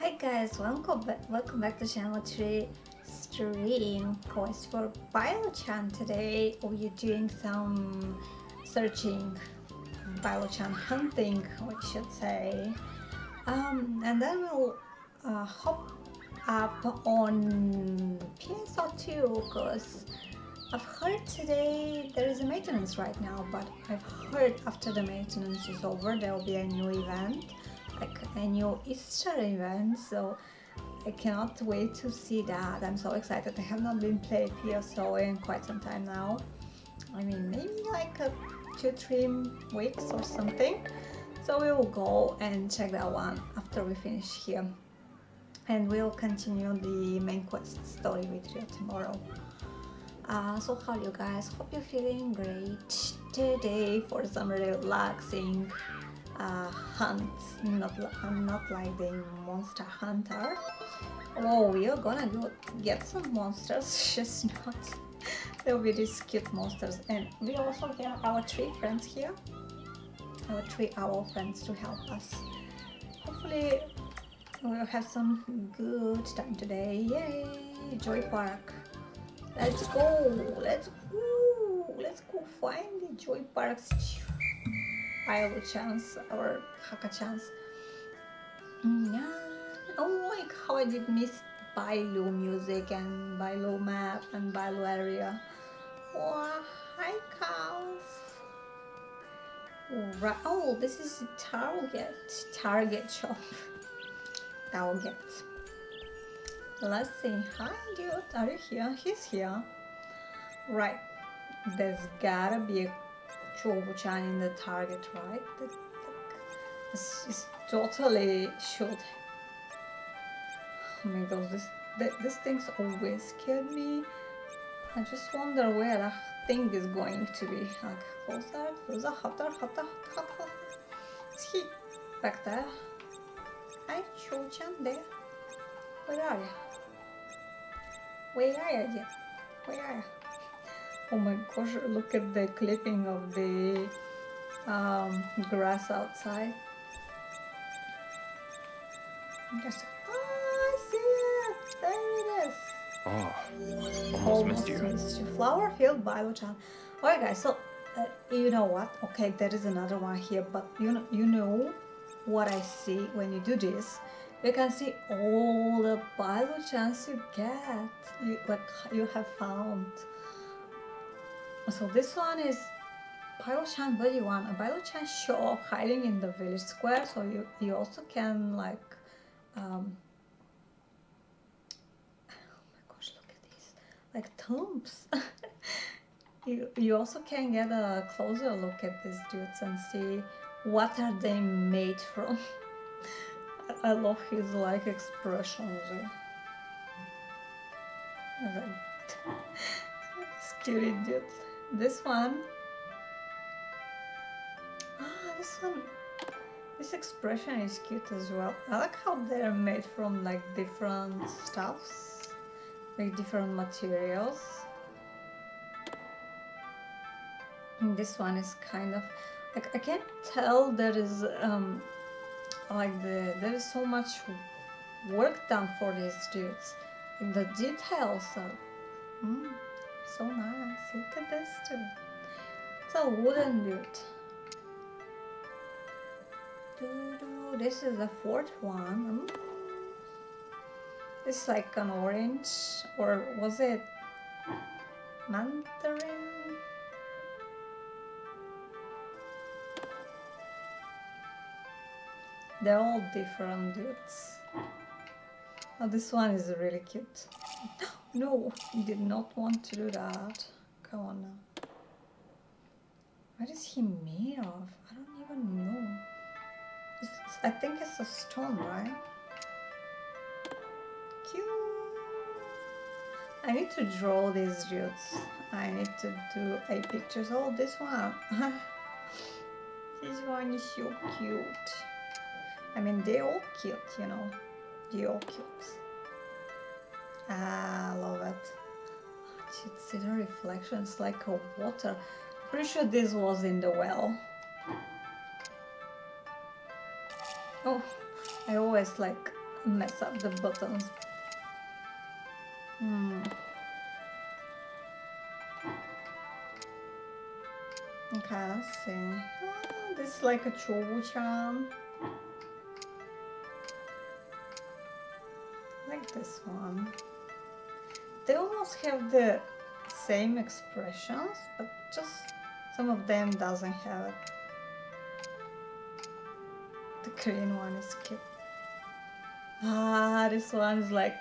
Hi guys, welcome back to Channel 3 stream quest for Biochan. Today we're doing some searching, Biochan hunting, we should say. And then we'll hop up on PSO2 because I've heard today there is a maintenance right now, but I've heard after the maintenance is over there will be a new event, like a new Easter event, so I cannot wait to see that. I'm so excited. I have not been playing PSO in quite some time now. I mean, maybe like 2-3 weeks or something. So we will go and check that one after we finish here. And we'll continue the main quest story with you tomorrow. So how are you guys? Hope you're feeling great today for some relaxing hunt, not like the monster hunter. Oh, we are gonna go get some monsters, just not. There'll be these cute monsters, and we also have our 3 friends here, our 3 owl friends to help us. Hopefully we'll have some good time today. Yay! Joy Park. Let's go! Let's go find the Joy Park's Biolochans or Hakachans. Yeah. Oh, like how I did miss Bailu music and Bailu map and Bailu area. Oh, hi cows. Right. Oh, this is the Target shop. Target. Let's see. Hi dude, are you here? He's here. Right. There's gotta be a Chobu-chan in the Target, right? This is totally should. Oh my god, this thing's always scared me. I just wonder where that thing is going to be. Like, closer, hotter. Is he back there? Hi, Chobu-chan there. Where are you? Where are you? Where are you? Oh my gosh, look at the clipping of the grass outside. Just, oh, I see it! There it is! Oh, almost missed you. Flower-filled Biochan. Alright guys, so you know what? Okay, there is another one here, but you know what I see when you do this. You can see all the Biochans you get, you have found. So this one is Biochan Buddy one, a Biochan shop hiding in the village square. So you also can like, oh my gosh, look at these, like tombs. you also can get a closer look at these dudes and see what are they made from. I love his like expressions. Scary dude. This one. This expression is cute as well. I like how they're made from like different stuffs, like different materials. And this one is kind of like, I can't tell there is there is so much work done for these dudes. Like the details are so nice. Look at this dude. It's a wooden dude. This is the 4th one. This is like an orange, or was it mandarin? They're all different dudes. Oh, this one is really cute. No, he did not want to do that. Come on now. What is he made of? I don't even know. I think it's a stone, right? Cute. I need to draw these dudes. I need to do a pictures. Oh, this one. This one is so cute. I mean, they're all cute, you know. They're all cute. Ah, I love it. You see the reflections like a water. Pretty sure this was in the well. Oh, I always like mess up the buttons. Okay, let's see. Oh, this is like a Chobu-chan. Like this one. They almost have the same expressions, but just some of them doesn't have it. The green one is cute. Ah, this one is like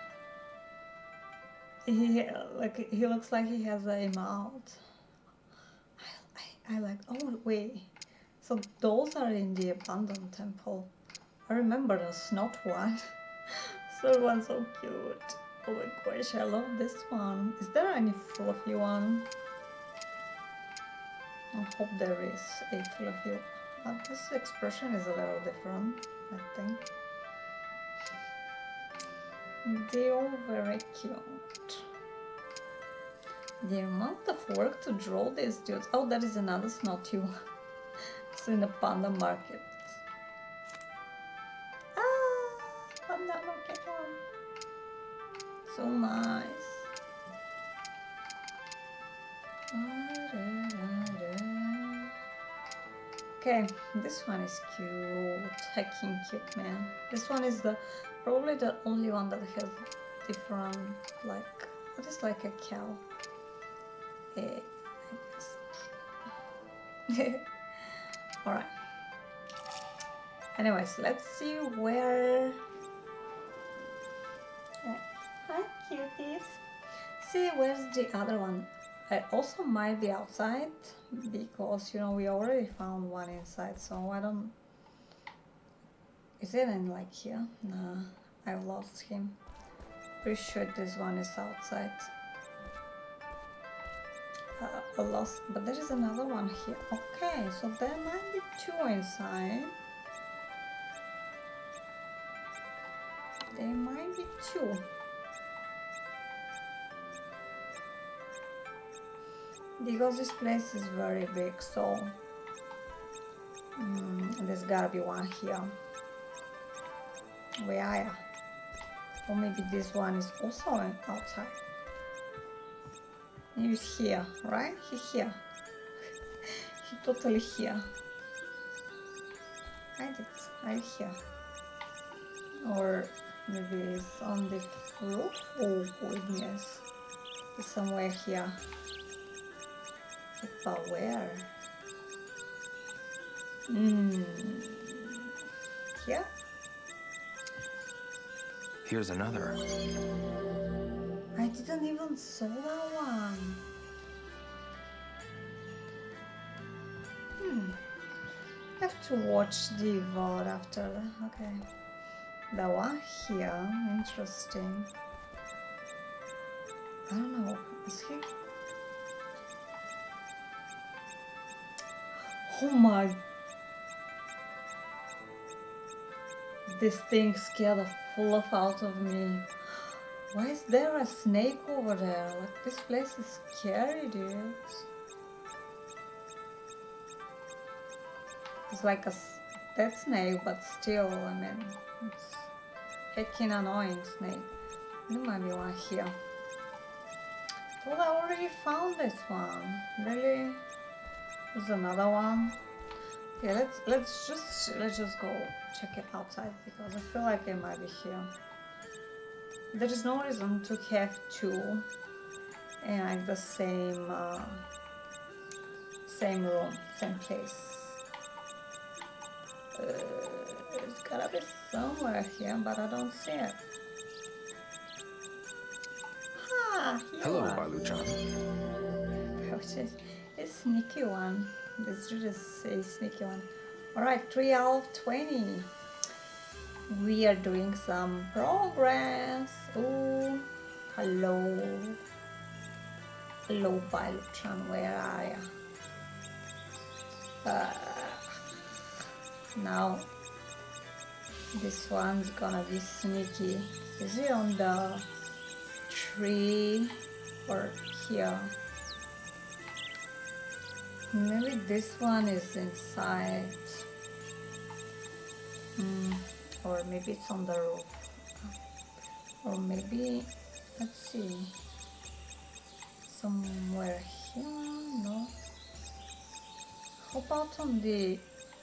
he looks like he has a mouth. I like. Oh wait, so those are in the abandoned temple. I remember the snot one. Snot one's so cute. Oh my gosh, I love this one. Is there any fluffy one? I hope there is a fluffy. This expression is a little different, I think. They're all very cute. The amount of work to draw these dudes. Oh, that is another Snotty one. It's in the panda market. Ah, panda market one. So nice. Okay, this one is cute. Hacking cute, man. This one is probably the only one that has different, like, what is like a cow? I guess. Alright. Anyways, let's see where... Hi, cuties. See, where's the other one? I also might be outside because, you know, we already found one inside, so I don't... Is it in like here? Nah, I've lost him. Pretty sure this one is outside. I lost, but there is another one here. Okay, so there might be two inside. There might be two. Because this place is very big, so there's gotta be one here. Where are ya? Or maybe this one is also outside. Maybe he's here, right? He's here. He's totally here. Are you here? Or maybe it's on the roof? Oh goodness. It's somewhere here. But where? Here? Here's another. I didn't even saw that one. I have to watch the VOD after that. Okay. That one here, interesting. I don't know. Is he? Oh my. This thing scared the fluff out of me. Why is there a snake over there? Like, this place is scary, dudes. It's like a dead snake, but still, I mean, it's heckin' annoying snake. There might be one here. Thought I already found this one. Really? There's another one. Okay, let's just go check it outside because I feel like it might be here. There is no reason to have two in like the same room, same place. It's gotta be somewhere here, but I don't see it. Ah, here. Hello, Bailu-chan. It's sneaky one. This dude is a sneaky one. Alright, 3 out of 20. We are doing some progress. Oh, hello. Hello, Bailu-chan, where are ya? Now, this one's gonna be sneaky. Is he on the tree or here? Maybe this one is inside. or maybe it's on the roof, or maybe, let's see, somewhere here. No, how about on the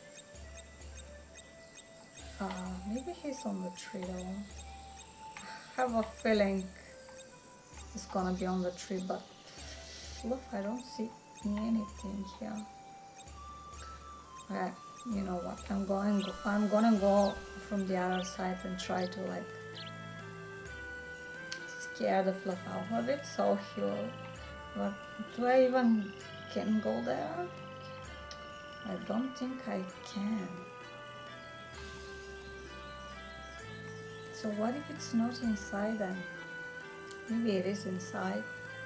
maybe he's on the tree though. I have a feeling it's gonna be on the tree, but look, I don't see anything here. Okay, you know what? I'm gonna go from the other side and try to like scare the fluff out of it, so he'll. But do I even can go there? I don't think I can. So what if it's not inside then? Maybe it is inside.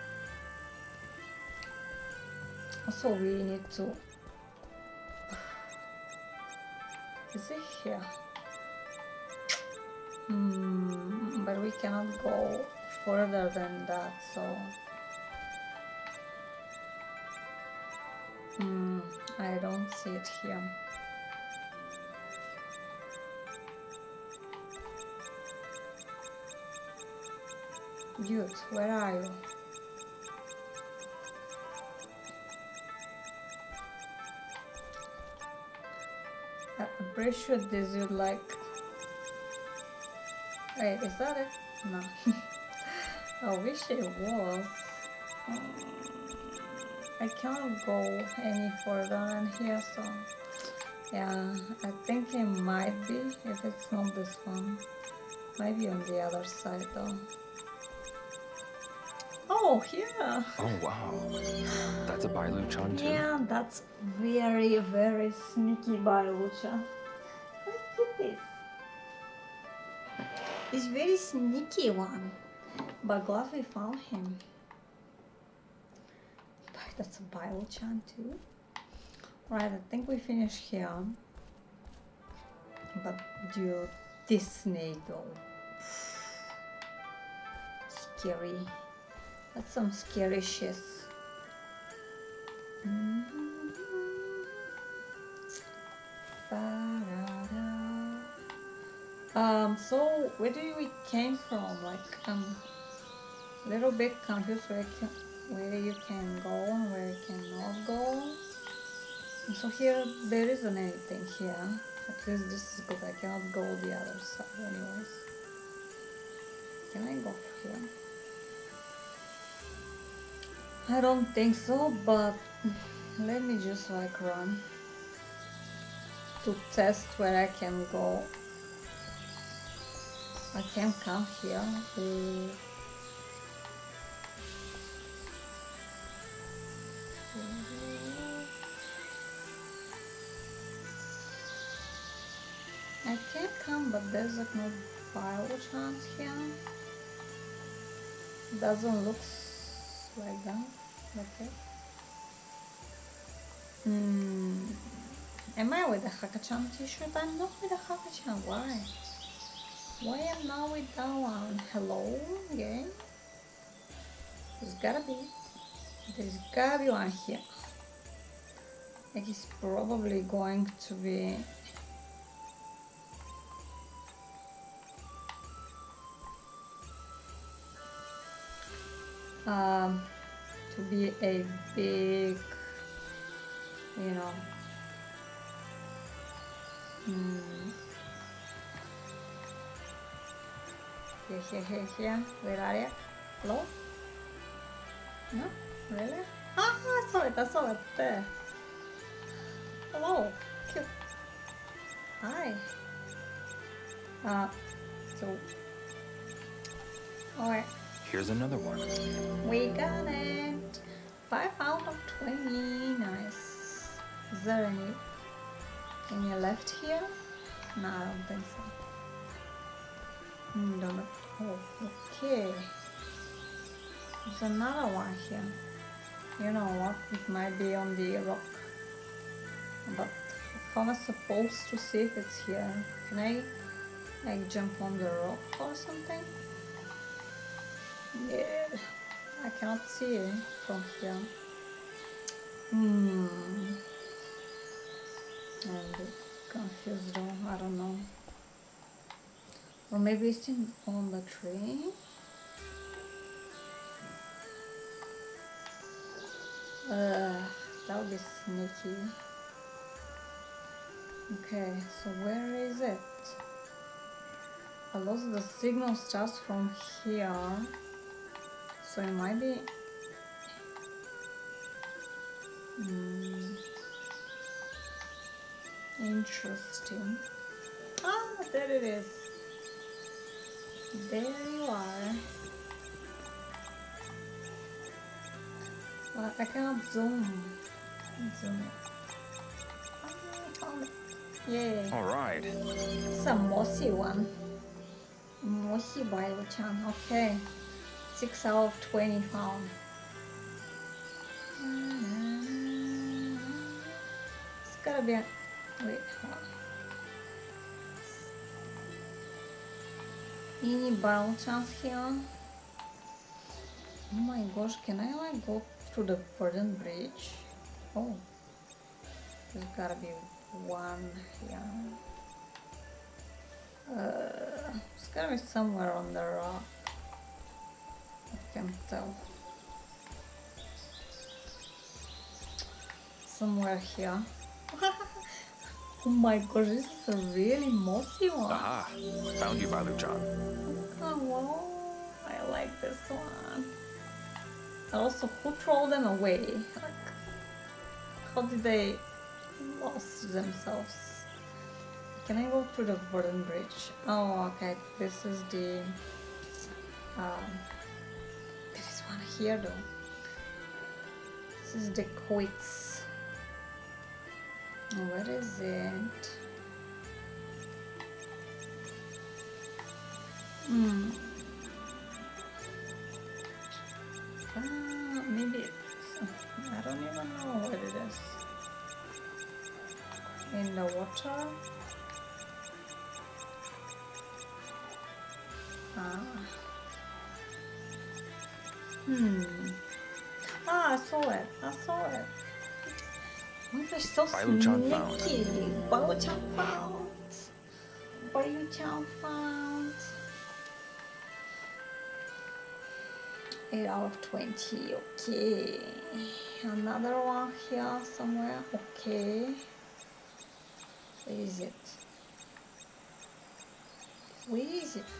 Also, we need to. Is it here? But we cannot go further than that, so. I don't see it here. Dude, where are you? I'm pretty sure this is like. Wait, is that it? No. I wish it was. I can't go any further than here, so yeah, I think it might be, if it's not this one. Maybe on the other side though. Oh, here! Oh wow, that's a Bailu-chan too? Yeah, that's very, very sneaky Bailu-chan. Look at this. It's very sneaky one, but glad we found him. That's a Bailu-chan too. Right, I think we finished here. But dude, this snake though. Scary. That's some scary shit. So where do we came from? Like I'm a little bit confused where you can go and where you cannot go. So here there isn't anything here. At least this is good. I cannot go the other side anyways. Can I go here? I don't think so, but let me just like run to test where I can go. I can't come here. I can't come, but there's like no Bailu-chan here. Doesn't look like that. Okay. Am I with the Haka-chan t-shirt? I'm not with the Haka-chan. Why? Why am I not with that one? Hello, game? There's gotta be one here. Like it's probably going to be. To be a big, you know, here, where are you? Hello? No? Really? Ah, I saw it there. Hello, cute. Hi. So, alright. Here's another one. We got it! 5 out of 20, nice. Is there any left here? No, I don't think so. Don't know. Oh, okay. There's another one here. You know what? It might be on the rock. But how am I supposed to see if it's here? Can I like jump on the rock or something? Yeah, I cannot see it from here. I'm a bit confused though, I don't know. Or maybe it's on the tree. That would be sneaky. Okay, so where is it? I lost the signal starts from here. So it might be... Interesting. Ah, there it is. There you are. Well, I cannot zoom it. Found it. Yay. All right. It's a mossy one. Mossy Biochan. Okay. 6 out of 20 found. It's gotta be a... Wait, hold on. Any Biochans here? Oh my gosh, can I like go through the Verdant Bridge? Oh. There's gotta be one here. It's gotta be somewhere on the rock. I can't tell. Somewhere here. Oh my gosh, this is a really mossy one. Aha! Found you, Bailu-chan. Oh, wow. I like this one. Also, who threw them away? Like, how did they lost themselves? Can I go through the Verdant Bridge? Oh, okay. This is the... there is one here though. This is the Quits. Where is it? Maybe it's... I don't even know what it is. In the water? Ah, I saw it. I saw it. Oh, they're so Bailu-chan found. sneaky. Bailu-chan found. Bailu-chan found. 8 out of 20. Okay. Another one here somewhere. Okay. Where is it? Where is it?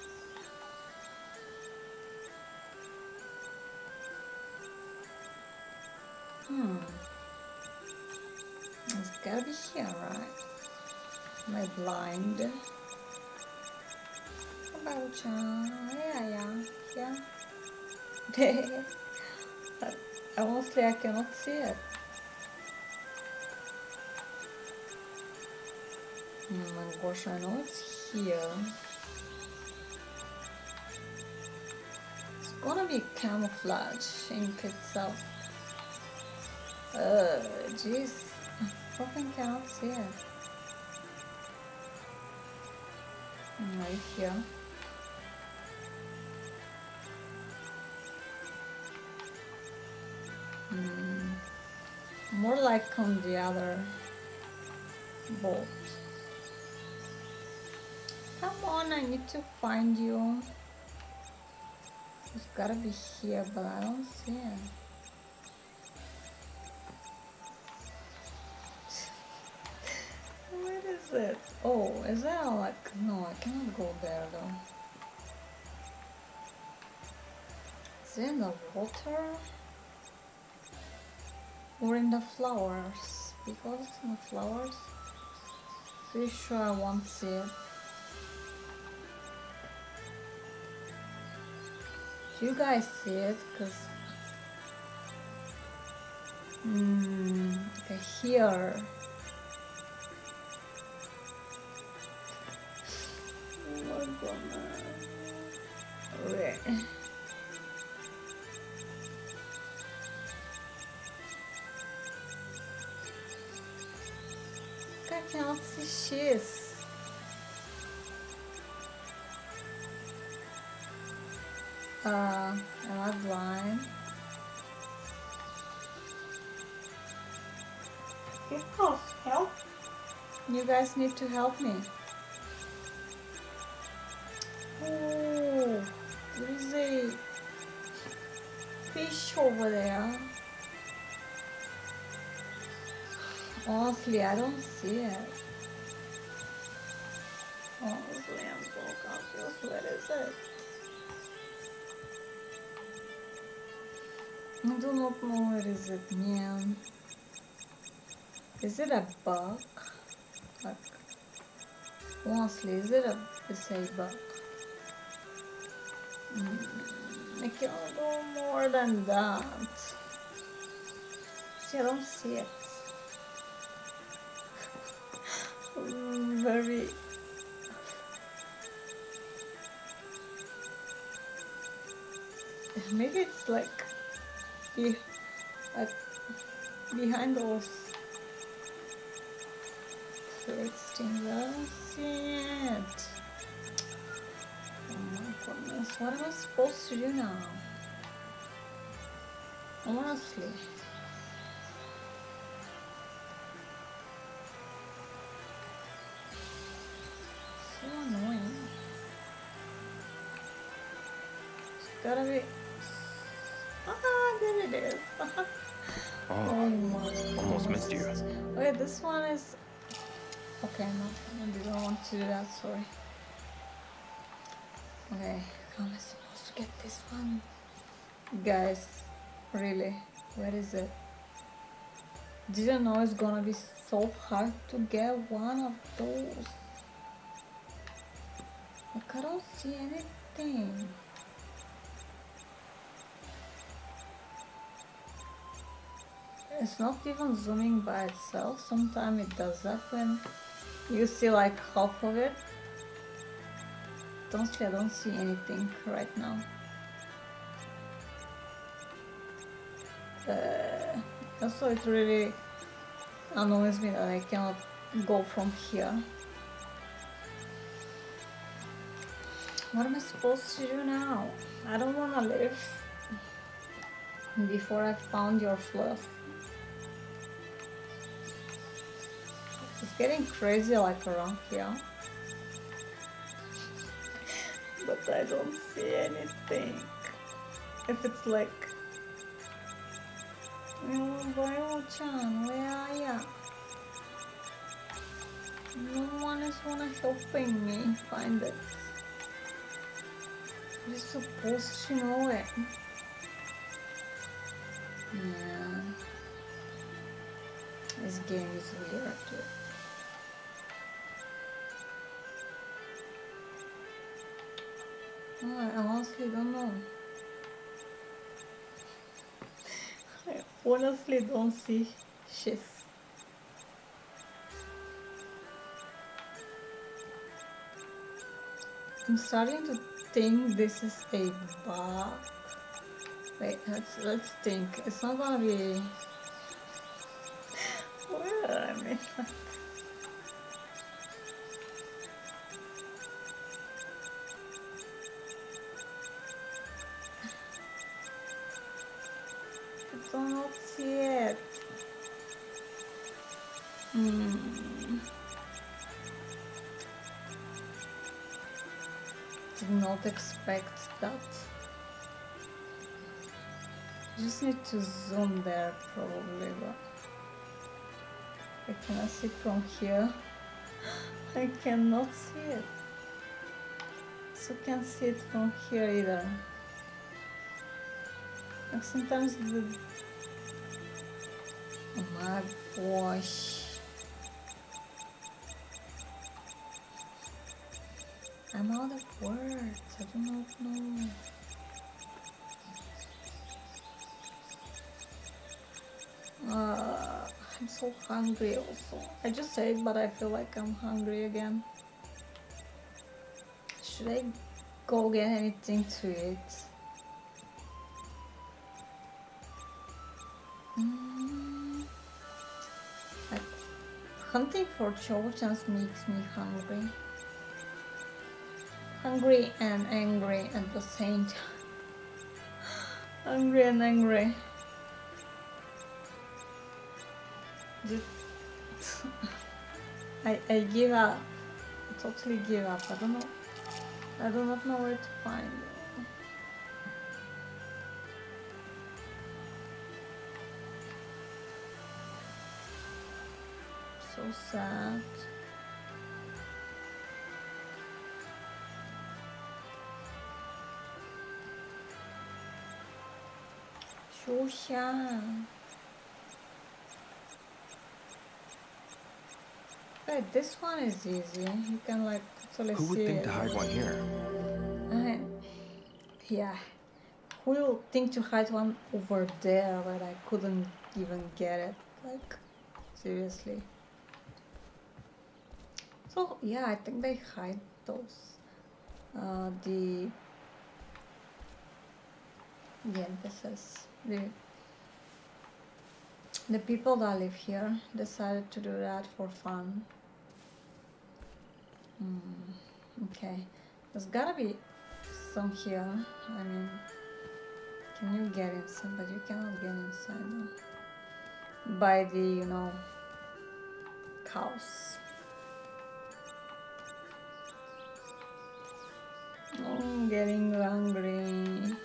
It's gotta be here, right? Am I blind? Bailu-chan. Yeah. But honestly, I cannot see it. Oh my gosh, I know it's here. It's gonna be camouflage ink itself. Jeez. I fucking cannot see it. Right here. More like on the other boat. Come on, I need to find you. It's gotta be here, but I don't see it. Where is it? Oh, is that like... No, I cannot go there though. Is it in the water? Or in the flowers? Because it's in the flowers. Pretty sure I won't see it. Do you guys see it? Cause okay, here. Oh my goodness. Okay. I cannot see she's. Am I blind? Of help. You guys need to help me. Oh, there is a fish over there. Honestly, I don't see it. Honestly, I'm so confused. Where is it? I do not know where is it, man. Is it a bug? Like, honestly, is it a bug? I cannot do more than that. See, I don't see it. Very. Maybe it's like behind those things. I don't see it. Oh my goodness, what am I supposed to do now? Honestly. So annoying. It's gotta be. Ah, there it is. Oh, my almost missed you. Wait, this one is. Okay, no, I didn't want to do that, sorry. Okay, how am I supposed to get this one? Guys, really, where is it? Didn't know it's gonna be so hard to get one of those. Like, I don't see anything. It's not even zooming by itself. Sometimes it does that when you see like half of it. Honestly, I don't see anything right now. Also, it really annoys me that I cannot go from here. What am I supposed to do now? I don't want to live before I found your fluff. It's getting crazy like around here. But I don't see anything. If it's like... Viola-chan, where are ya? No one is helping me find it. You're supposed to know it. Yeah. This game is weird too. Oh, I honestly don't know. I honestly don't see shit. I'm starting to think this is a bug. Wait, let's think. It's not gonna be. Where am I? I do not see it. Did not expect that. Just need to zoom there probably, but I cannot see from here. I cannot see it. So can't see it from here either. Like sometimes the... Oh my gosh. I'm out of words. I do not know. I'm so hungry also. I just ate, but I feel like I'm hungry again. Should I go get anything to eat? Like, hunting for Chou-chans makes me hungry. Hungry and angry at the same time. Hungry and angry. I give up. I totally give up. I don't know. I do not know where to find you. So sad. So sad. Right, this one is easy. You can like totally Who would see think it. to hide one here? Yeah. Who will think to hide one over there where I couldn't even get it? Like, seriously. So yeah, I think they hide those. The NPCs. The people that live here decided to do that for fun. Okay, there's gotta be some here. I mean, can you get inside? But you cannot get inside though. By the, you know, cows. Oh, I'm getting hungry.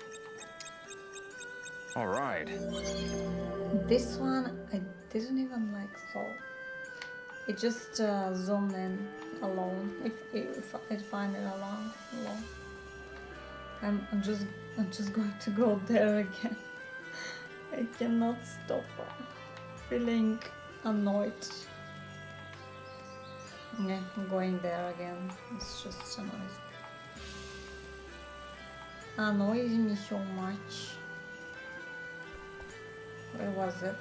All right. This one I didn't even like solve. It just zoomed in alone. If I find it alone. I'm just going to go there again. I cannot stop feeling annoyed. Yeah, I'm going there again. It's just annoys me so much. Where was it?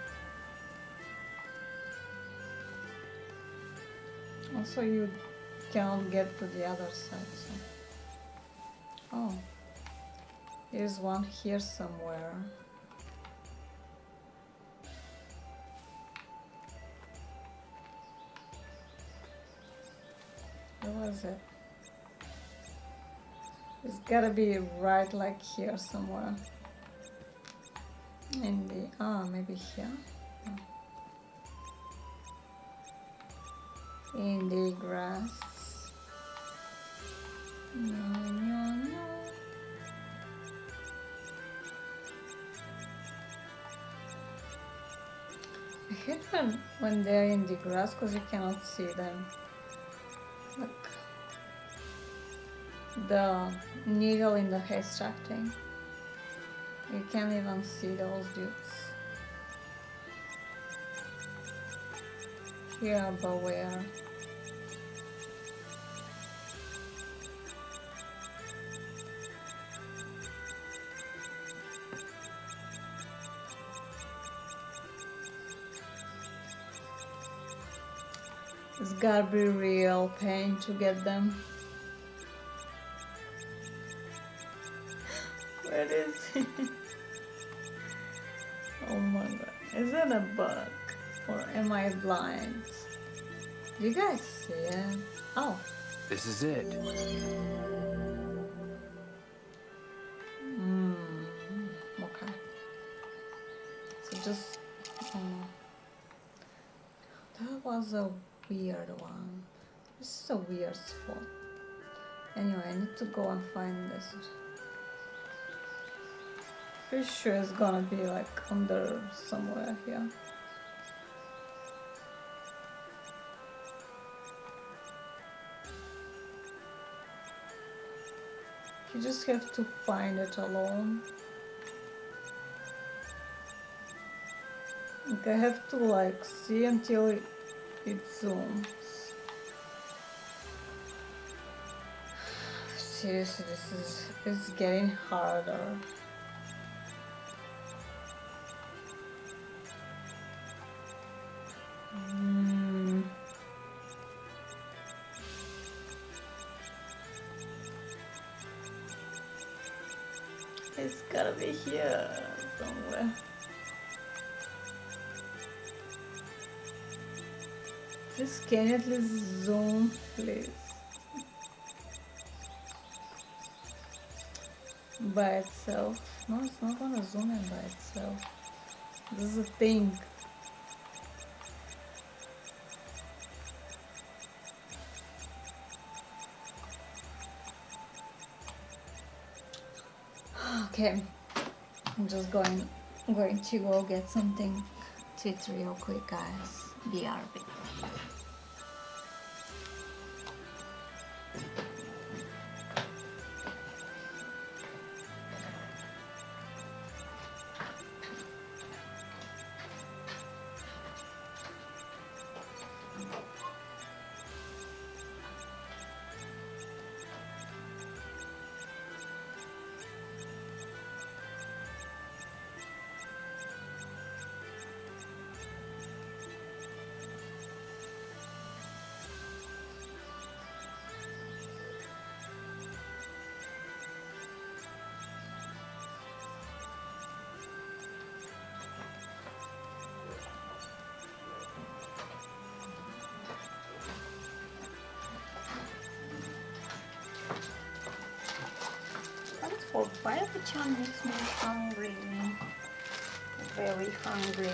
Also, you cannot get to the other side. So. Oh, there's one here somewhere. Where was it? It's gotta be right like here somewhere. In the maybe here. In the grass. No. I hate when they're in the grass because you cannot see them. Look. The needle in the haystack thing. You can't even see those dudes. Here, but where? It's gotta be real pain to get them. Where is he? Oh my god. Is it a bug? Or am I blind? Do you guys see it? Oh. This is it. Okay. So just... that was a weird one. This is a weird spot. Anyway, I need to go and find this. Pretty sure it's gonna be like under somewhere here. You just have to find it alone. Like I have to like see until it zooms. Seriously, this is getting harder. It's gotta be here somewhere. Just can you at least zoom, please? By itself. No, it's not gonna zoom in by itself. This is a thing. Okay, I'm just going to go get something to eat real quick, guys. BRB. For Biochan makes me hungry, very hungry.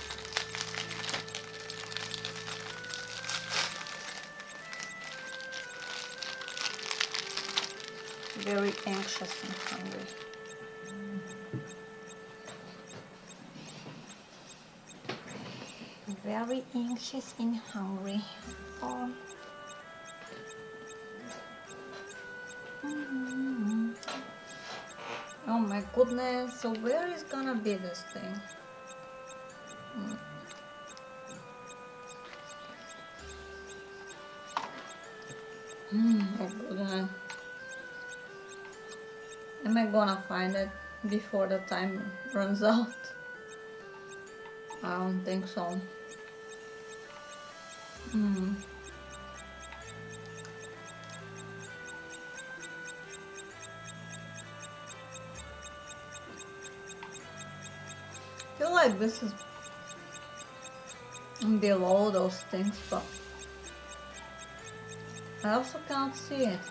Very anxious and hungry. Very anxious and hungry. Oh. Oh my goodness, so where is gonna be this thing? My goodness. Am I gonna find it before the time runs out? I don't think so. I feel like this is below those things, but I also can't see it.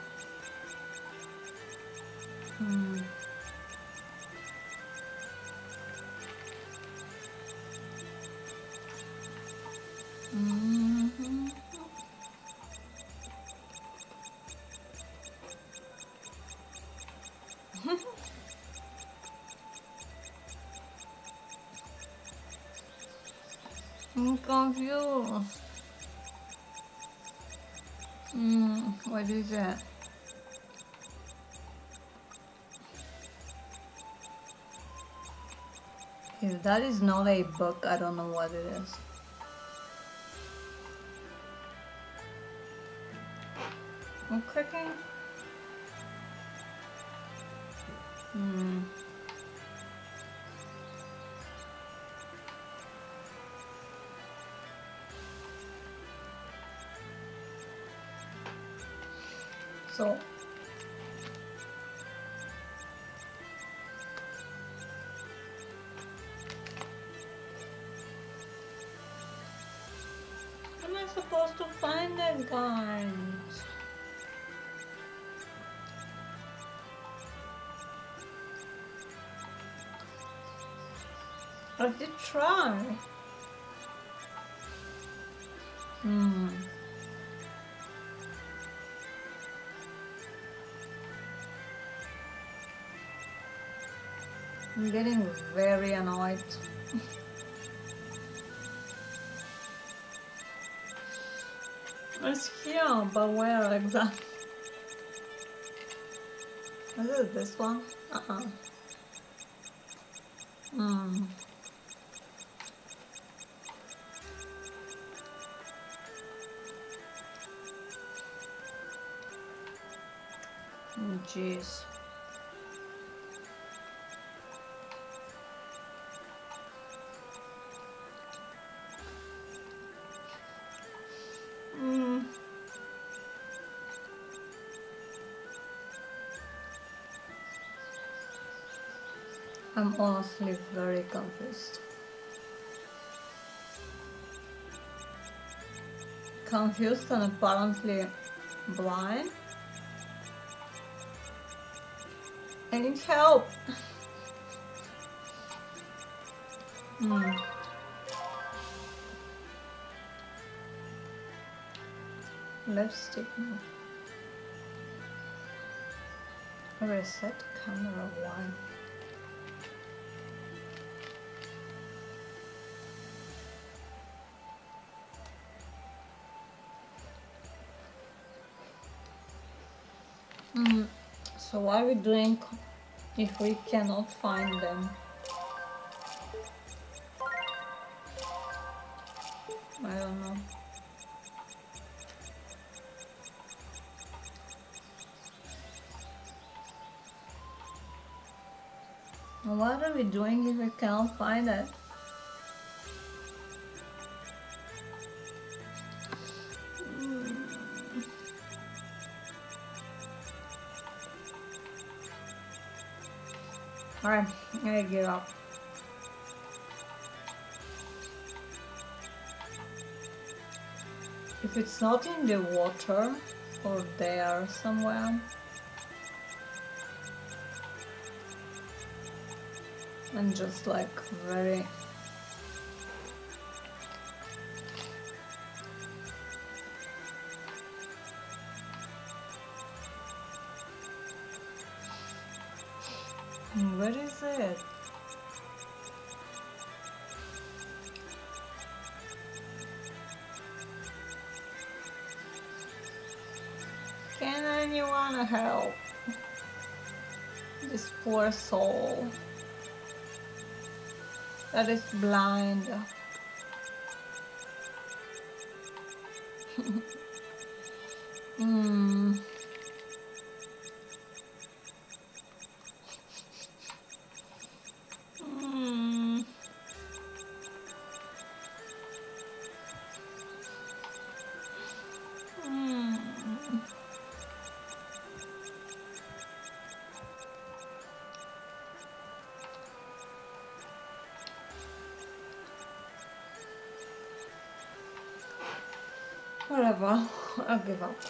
I'm confused. What is that? If that is not a book, I don't know what it is. I'm clicking. So how am I supposed to find that, guys? I did try. I'm getting very annoyed. It's here, but where exactly? Is it this one? Jeez. I'm honestly very confused. Confused and apparently blind. I need help. Lipstick now. Reset camera 1. Mm. So what are we doing if we cannot find them? I don't know. What are we doing if we cannot find it? Alright, I give up. If it's not in the water or there somewhere, I'm just like very where is it? Can anyone help this poor soul that is blind? Hmm. Hmm. Hmm. Whatever, I'll give up.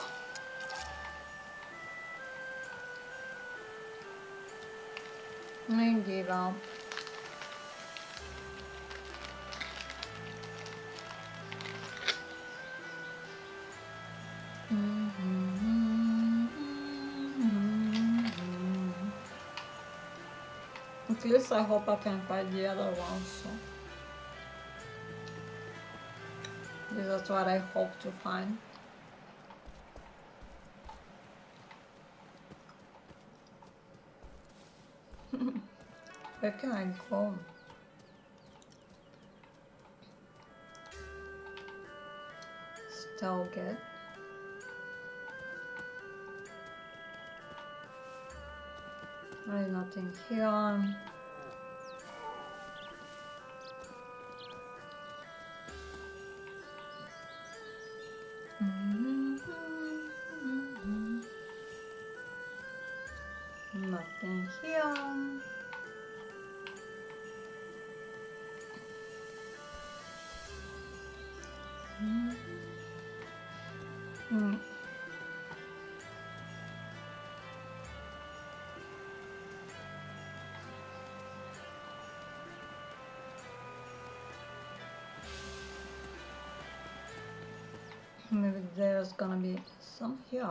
I give up. At least I hope I can find the other one, so this is what I hope to find. Where can I go? Still good. There is nothing here. Nothing here. Maybe there's gonna be some here.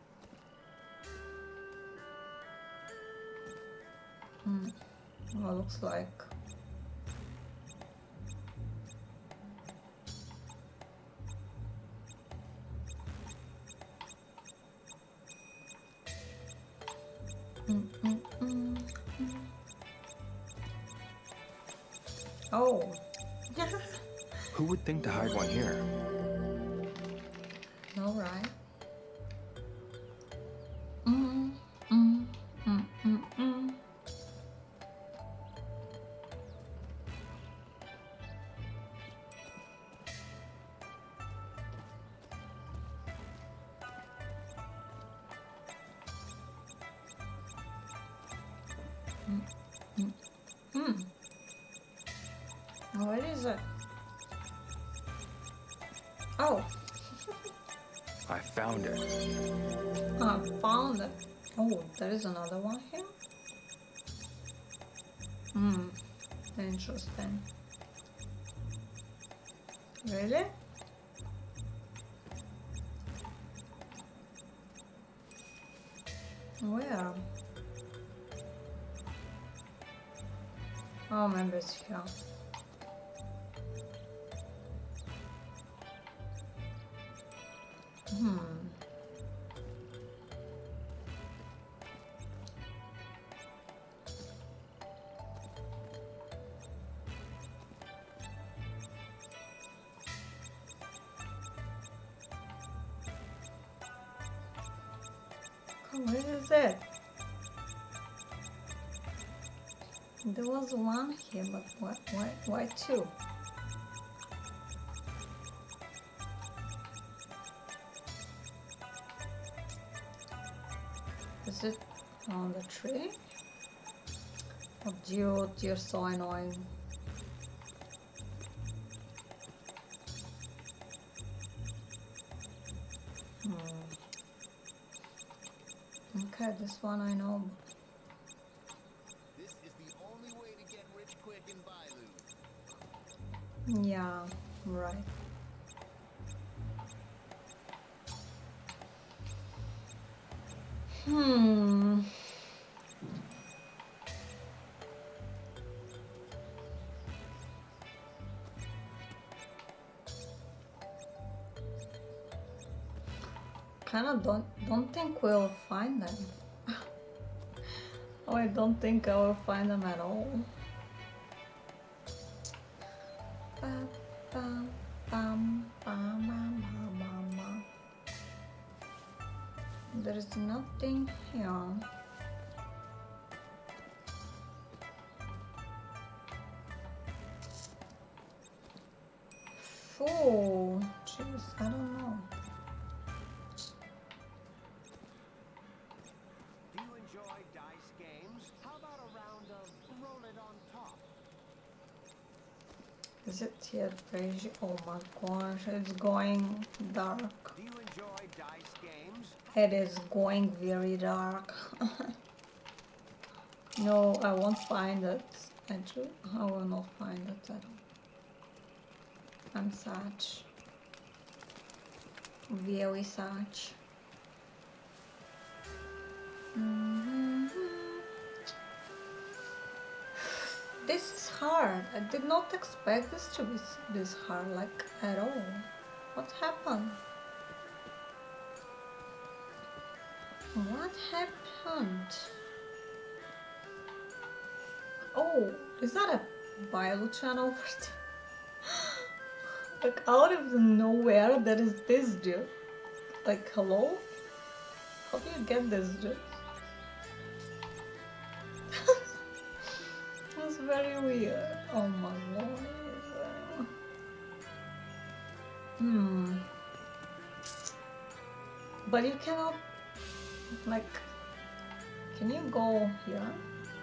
Well, looks like. Oh. Who would think to hide one here? All right. What is it? Oh. I found it. I found it. Oh, there is another one here? Interesting. Really? Where? Oh, maybe it's here. Where is it? There was one here, but why two? Is it on the tree? Oh dude, you're so annoying. Okay, this one I know. This is the only way to get rich quick in Bailu. Yeah, right. Kinda don't think we'll find them. Oh, I don't think I will find them at all. Ba, ba, bam, bam, bam, bam, bam, bam. There is nothing here. Oh, jeez, I don't know. Do you enjoy dice games? How about a round of roll it on top? Is it here, page? Oh my gosh, it's going dark. Do you enjoy dice games? It is going very dark. No, I won't find it. Actually, I will not find it at all. I'm sad. Very sad. This is hard. I did not expect this to be this hard, like at all. What happened? What happened? Oh, is that a Bailu-chan over there? Like out of nowhere, there is this dude. Like, hello? How do you get this dude? That's very weird. Oh my lord. But you cannot, like, can you go here?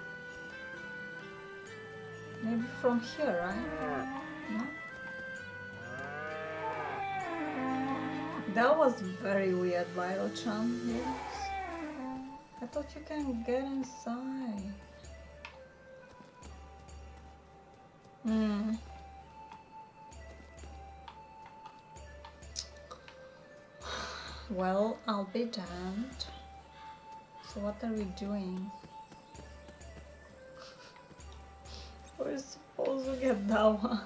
Maybe from here, right? No? That was very weird, Bailu-chan. Yes. I thought you can get inside. Well, I'll be damned. So what are we doing? We're supposed to get that one.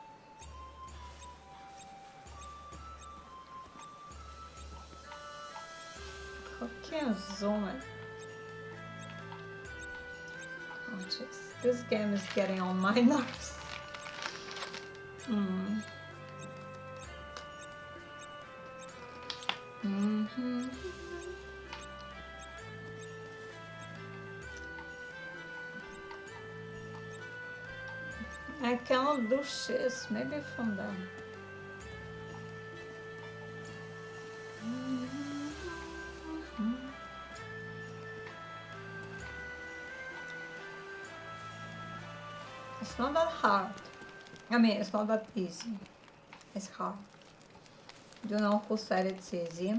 How can I zoom it? Oh jeez, this game is getting on my nerves. I cannot do shit, maybe from them. It's not that hard. I mean, it's not that easy. It's hard. Do you know who said it's easy?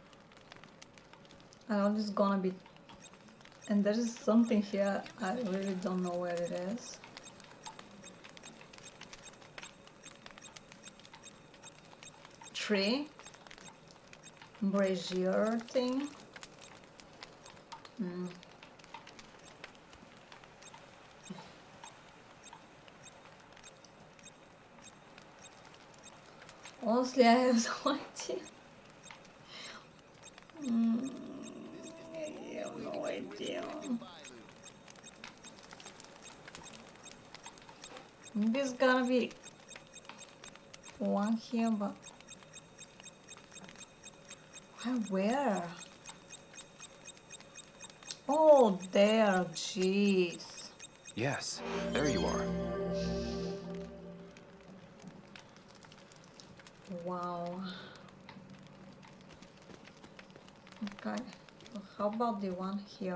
I know this is gonna be... And there is something here, I really don't know where it is. Tree? Brazier thing? Honestly, I have no idea. I have no idea. Maybe it's gonna be one here, but where? Oh, there, jeez. Yes, there you are. Wow. Okay. Well, how about the one here?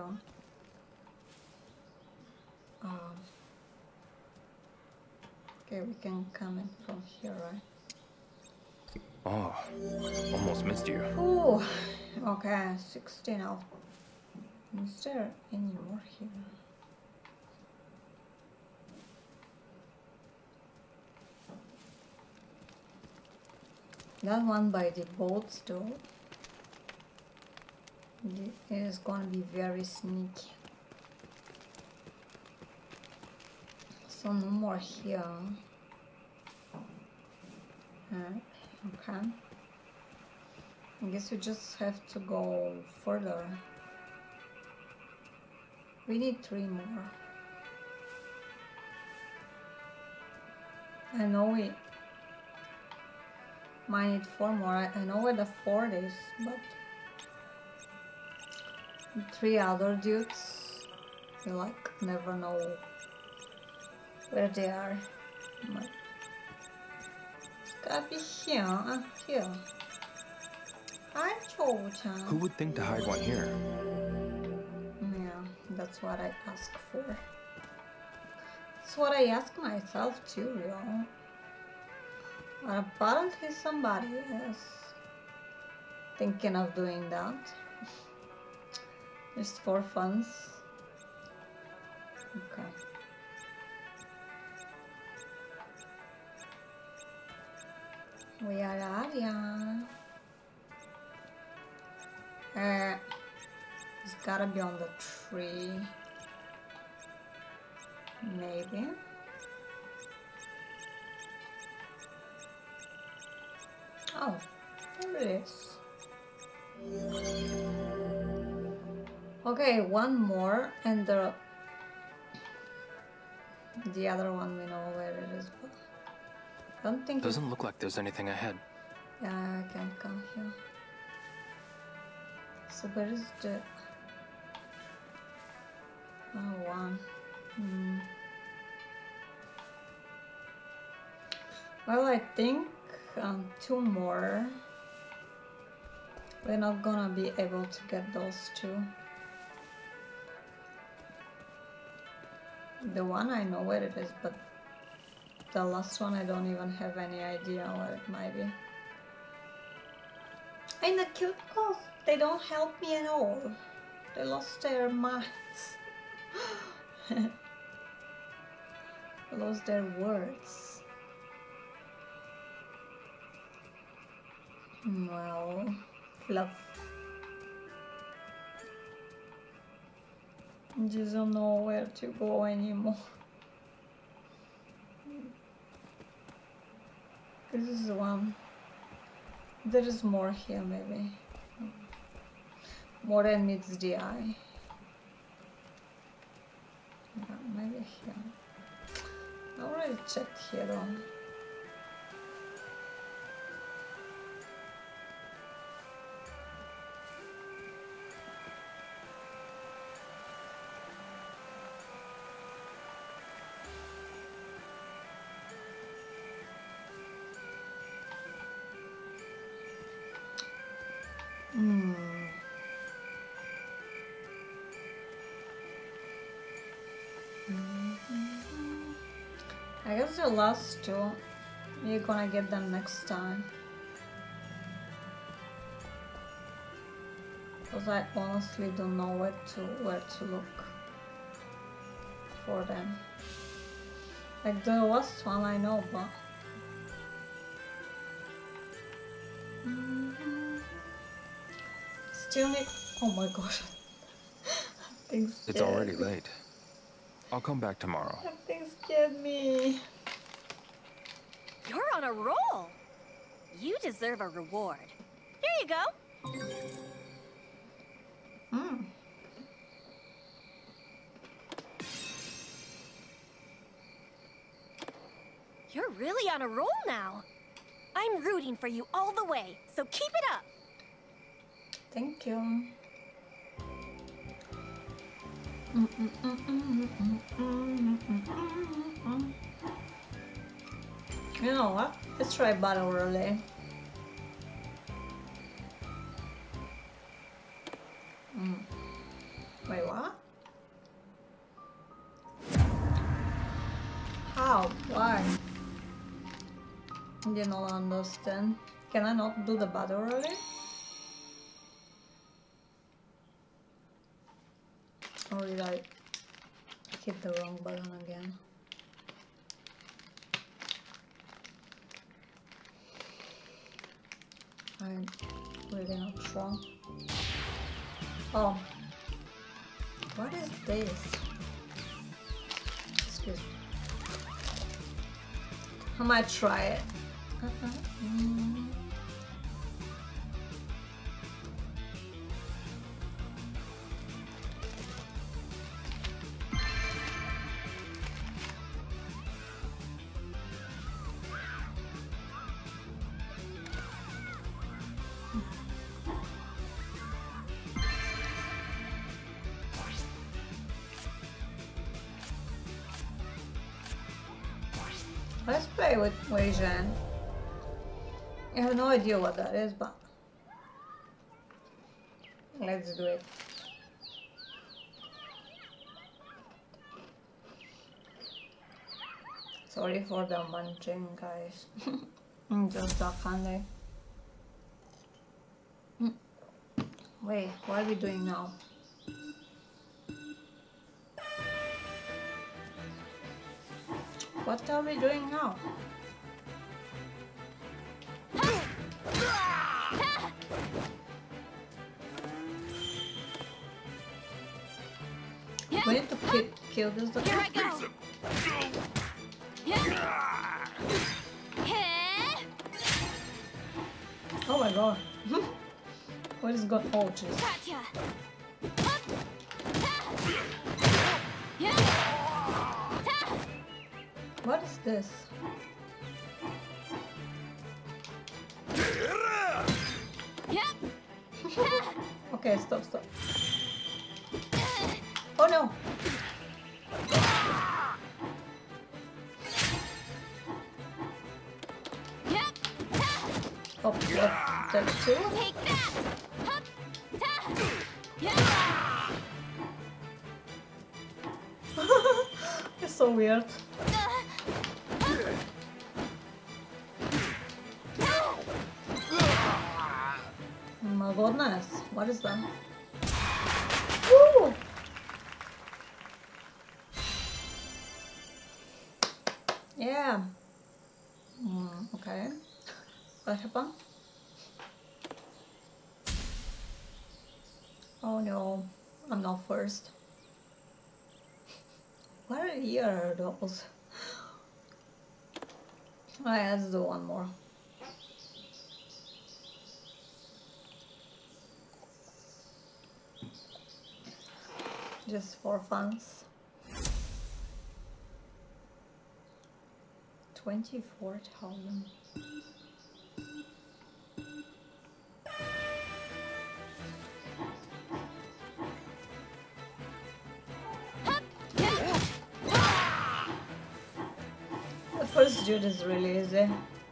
Okay, we can come in from here, right? Oh, almost missed you. Oh, okay, 16 out. Is there any more here? That one by the boats though is gonna be very sneaky. So no more here. Okay. I guess we just have to go further. We need 3 more. I know we might need 4 more. I know where the 4th is, but 3 other dudes, you like never know where they are. It's gotta be here. Here. Hi, Cho-chan. Who would think to hide one here? Yeah, that's what I ask for. That's what I ask myself too, yo. But apparently somebody is thinking of doing that. Just for funs. Okay. Where are ya? It's gotta be on the tree. Maybe. Oh, there it is. Okay, one more, and the other one we know where it is, but I don't think Doesn't look like there's anything ahead. Yeah, I can't come here. So where is the one? Well, I think 2 more. We're not gonna be able to get those 2. The one I know where it is, but the last one I don't even have any idea where it might be. And the cuticles, they don't help me at all. They lost their minds. They lost their words. Well, fluff. Just don't know where to go anymore. This is one. There is more here, maybe. More than meets the eye. Yeah, maybe here. I already checked here though. I guess the last 2, you're gonna get them next time. Because I honestly don't know where to look for them. Like the last one I know, but still need. Oh my gosh! It's already late. I'll come back tomorrow. That thing scared me. You're on a roll. You deserve a reward. Here you go. You're really on a roll now. I'm rooting for you all the way, so keep it up. Thank you. You know what? Let's try battle relay. Wait, what? How? Why? I did not understand. Can I not do the battle relay? Or did I hit the wrong button again? I'm really not sure. Oh. What is this? Excuse me. I might try it. Let's play with Wei Zhan. I have no idea what that is, but let's do it. Sorry for the munching, guys. I'm just that handy. Wait, what are we doing now? What are we doing now? We need to kill this guy. Here I go. Oh my god. What is going on? Oh jeez. Gotcha. What is this? Okay, stop. Oh no! Oh, what? There's two? Take that. It's so weird. My goodness, what is that? Woo! Yeah. Okay. What happened? Oh no, I'm not first. What year are those? Alright, let's do one more. Just for funs. 24,000. The first dude is really easy.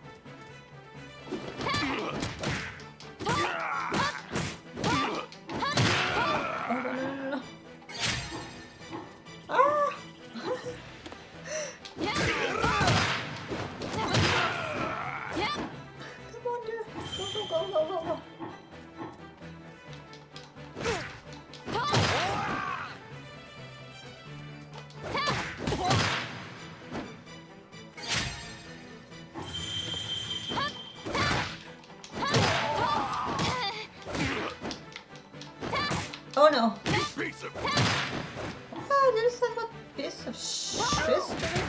Oh no! Oh, there's a piece of history.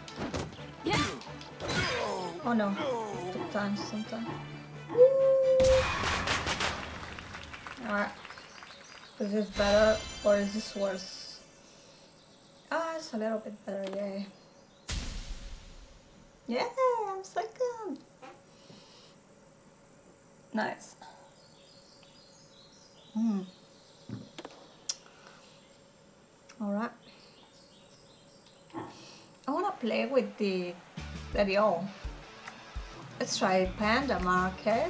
Oh no! Took time sometime. Alright. Is this better or is this worse? Ah, it's a little bit better, yay. Yeah, I'm second. Nice. play with the video. Let's try Panda Market.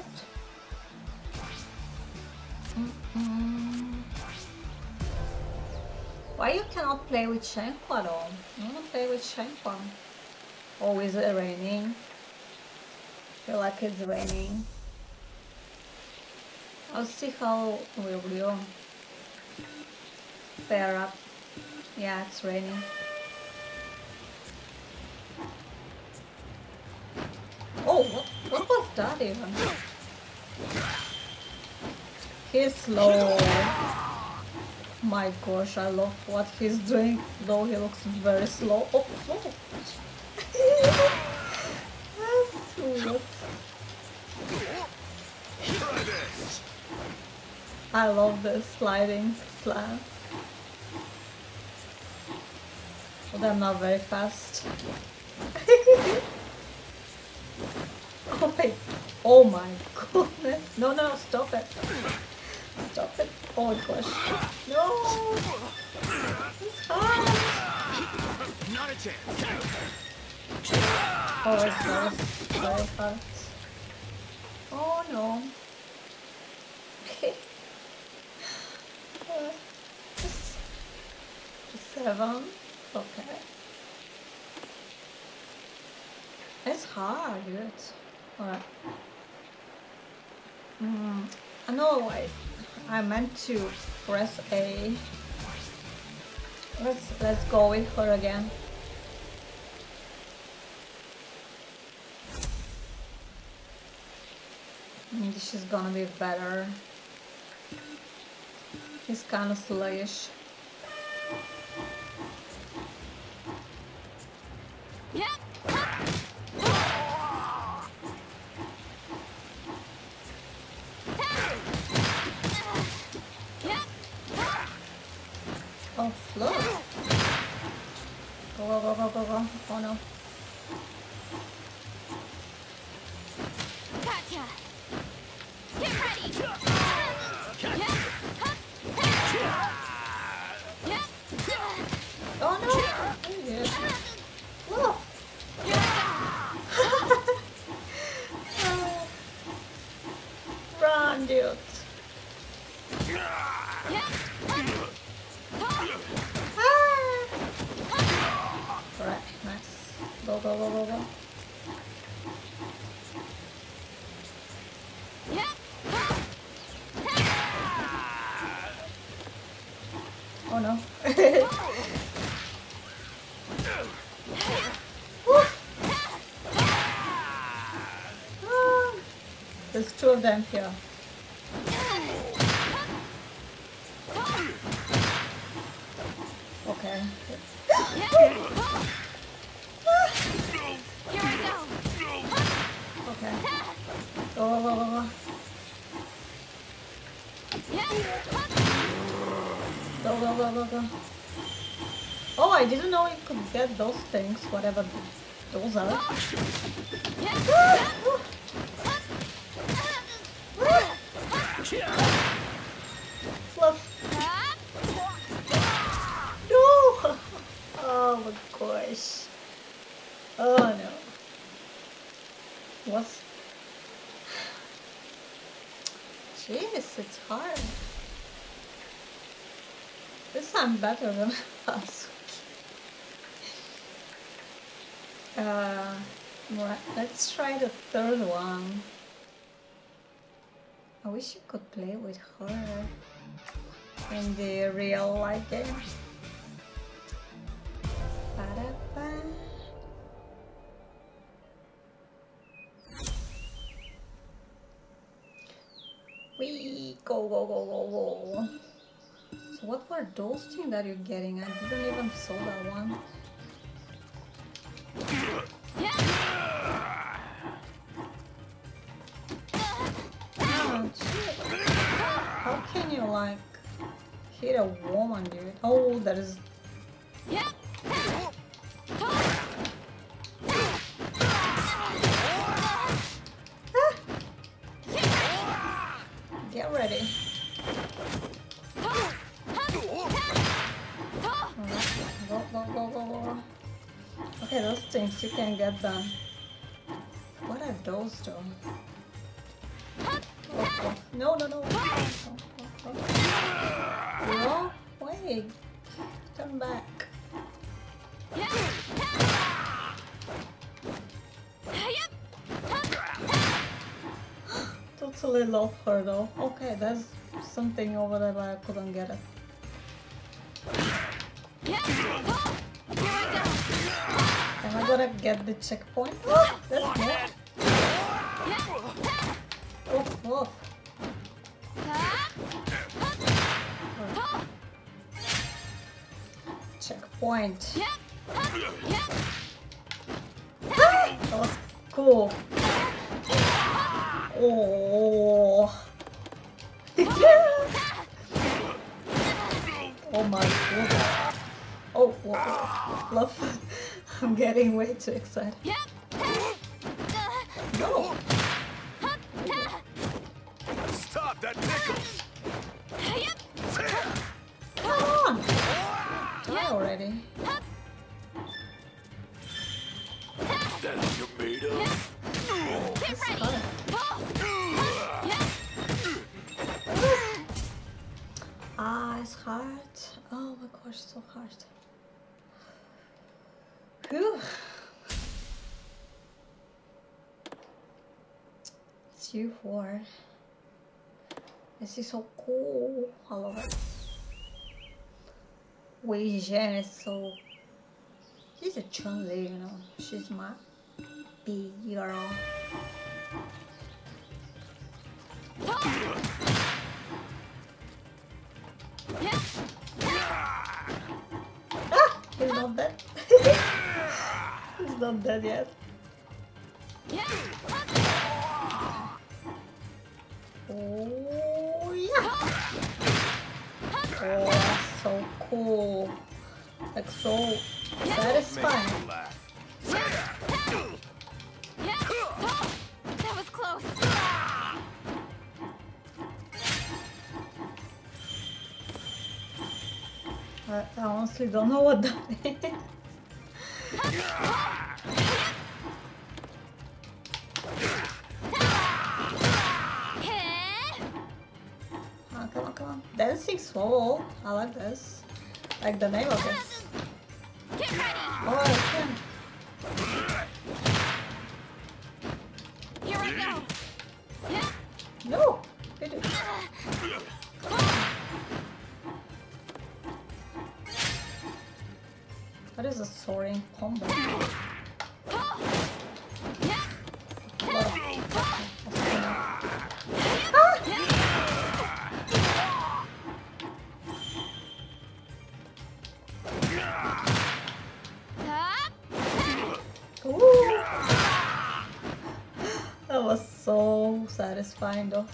Why you cannot play with Shenko at all? I wanna play with Shenko. Oh, is it raining? I feel like it's raining. I'll see how will you pair up. Yeah, it's raining. Oh, what was that even? He's slow. My gosh, I love what he's doing, though he looks very slow. Oh, oh. That's sweet. I love this sliding slam. But I'm not very fast. Oh wait. Oh my goodness. No, no, stop it. Stop it. Oh gosh. No. It's hard. Not a chance. Oh, it's very hard. Oh no. Just 7. Okay. It's hard, dude. Alright. No, wait. I meant to press A. Let's go with her again. This is gonna be better. He's kind of slayish. Oh, look! Go, go, go, go, go, go. Oh no. Gotcha. Get ready. Oh no! Oh, yeah. Look! Run, dude! Alright, nice. Go, go, go, go, go. Oh no. There's 2 of them here. Okay. Here I go. Okay. Go, go, go, go, go. Go, go, go, go, go. Oh, I didn't know you could get those things, whatever those are. Fluff. No! Oh my gosh. Oh no. What's... Jeez, it's hard. This time better than last week. Right, let's try the 3rd one. I wish you could play with her in the real life game. Ba-da-ba. Wee, go, go, go, go, go. So what were those things that you're getting? I didn't even saw that one. Oh, shit. How can you like hit a woman, dude? Oh, that is... Get ready. Alright, go, go, go, go, go. Okay, those things you can get done. What are those though? Oh, no, no, no. No, wait. Turn back. Totally love her though. Okay, there's something over there, but I couldn't get it. Am I gonna get the checkpoint? Oh, there's more. Oof, oof. Checkpoint. That was cool. Oh. Oh my god. Oh, whoa. Love. I'm getting way too excited. No. Stop that tickles. Come on. Die already. Is that what you're made of? It's fun. Ah, it's hard. Oh my gosh, so hard. Whew. It's you four. This is so cool. I love it. Wei Zhen is so. She's a Chun-Li, you know. She's my big girl. Ah! He's not dead. He's not dead yet. Oh yeah! Oh, that's so cool. Like so satisfying. That was close. I honestly don't know what that is. Oh, come on, come on. Dancing Soul. I like this. Like the name of this. Get ready. Oh, I can. Here I go. No! Hit it. What is a soaring combo? Ooh. That was so satisfying though.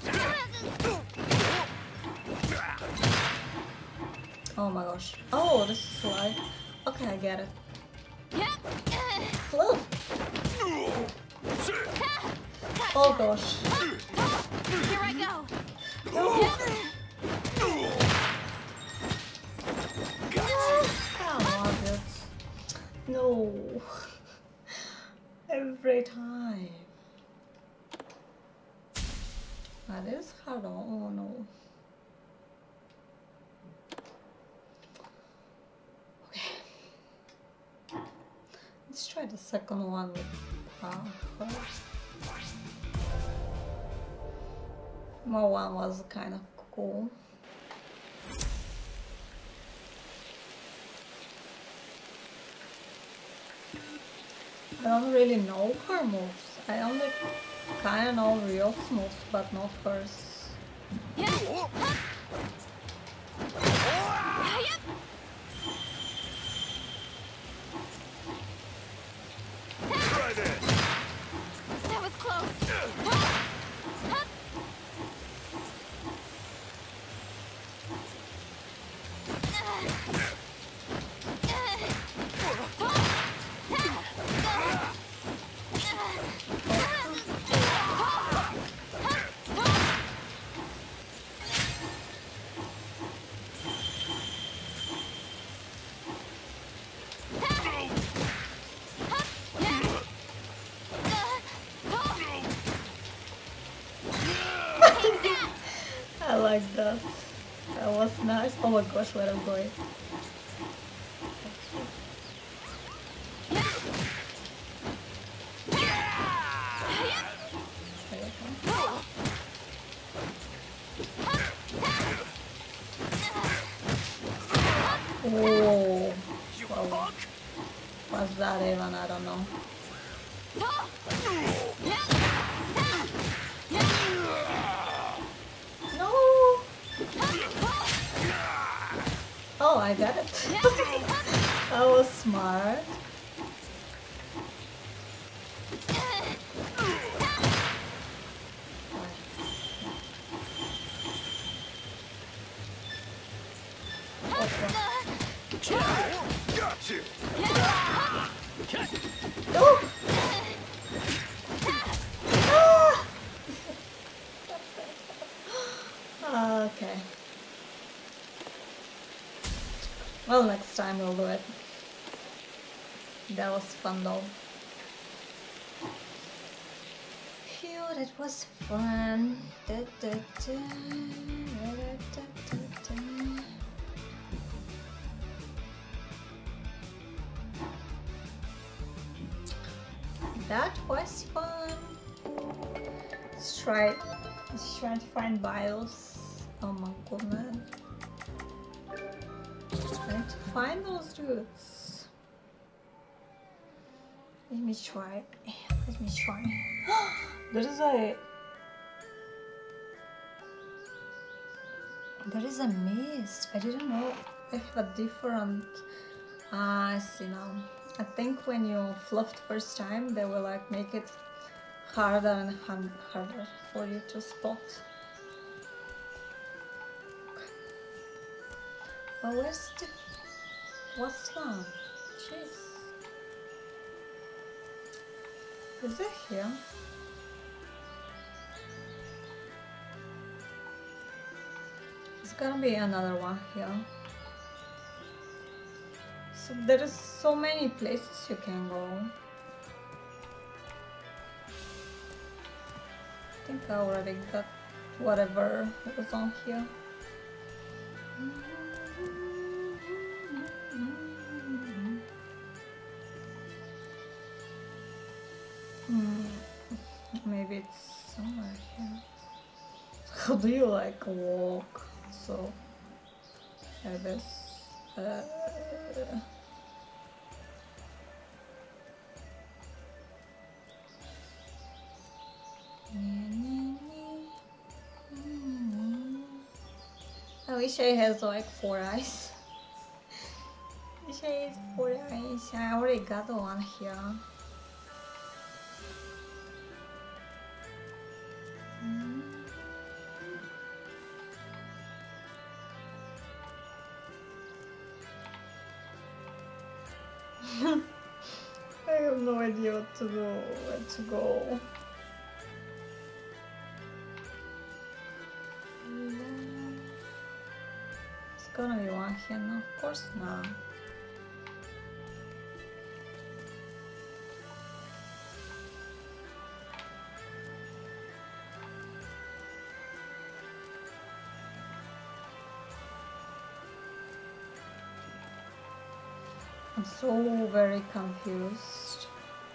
Oh my gosh. Oh, this is live. Okay, I get it. Look. Oh gosh. Here I go. No. Come on, dude. No. Every time. That is hard. Oh no. Okay. Let's try the second one with first. My one was kind of cool. I don't really know her moves. I only kind of know Ryo's moves, but not hers. Try this. That was close. like that. That was nice. Oh my gosh, where I'm going. Oh, wow. What's that even? I don't know. No! Oh, I got it. That was smart. Got you. Oh! Ah! Okay. Well, next time we'll do it. That was fun though. Phew, that was fun. Da, da, da, da, da, da, da. That was fun. Let's try to find bios. Oh my goodness. I need to find those dudes. Let me try. There is a mist. I didn't know they have a different. I see now. I think when you fluffed first time, they will like make it harder and harder for you to spot. But what's that? Jeez. Is it here? It's gonna be another one here. So there is so many places you can go. I think I already got whatever was on here. Maybe it's somewhere here. How do you like walk? So like this. I wish I had like 4 eyes. Wish I had 4 eyes. I already got one here. I have no idea what to do, where to go. It's gonna be one here, no, of course not. I'm so very confused.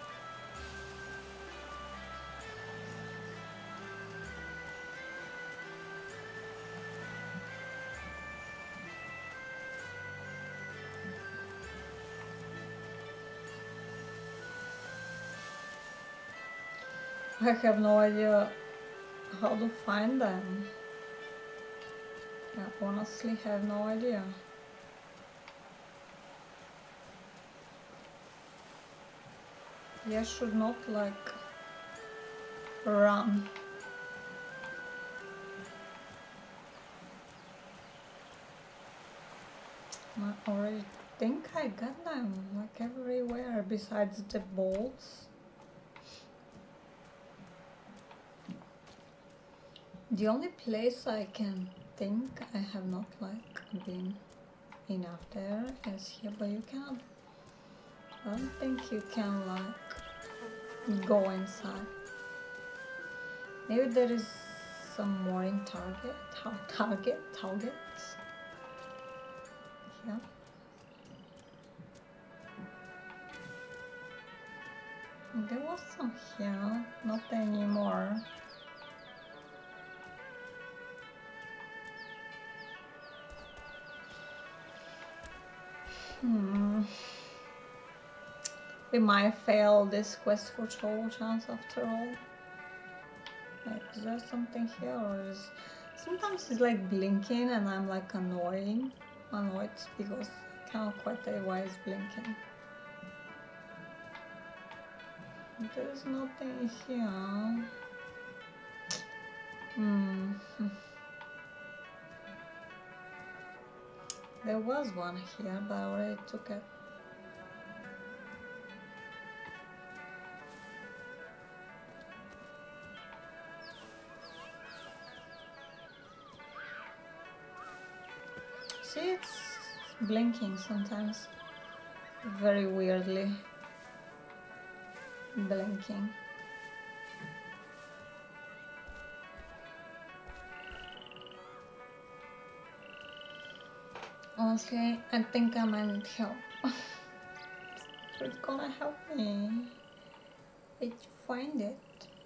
I have no idea how to find them. I honestly have no idea. I should not like run. I already think I got them like everywhere besides the bolts. The only place I can think I have not like been enough there is here, but you cannot. I don't think you can like go inside. Maybe there is some more in Target. Target. Yeah. There was some here, not anymore. We might fail this quest for Troll Chance after all. Like, is there something here, or is... Sometimes it's like blinking and I'm like annoyed because I can't quite tell why it's blinking. There's nothing here. There was one here, but I already took it. See, it's blinking sometimes. Very weirdly blinking. Honestly, I think I might need help. It's gonna help me. Wait to find it.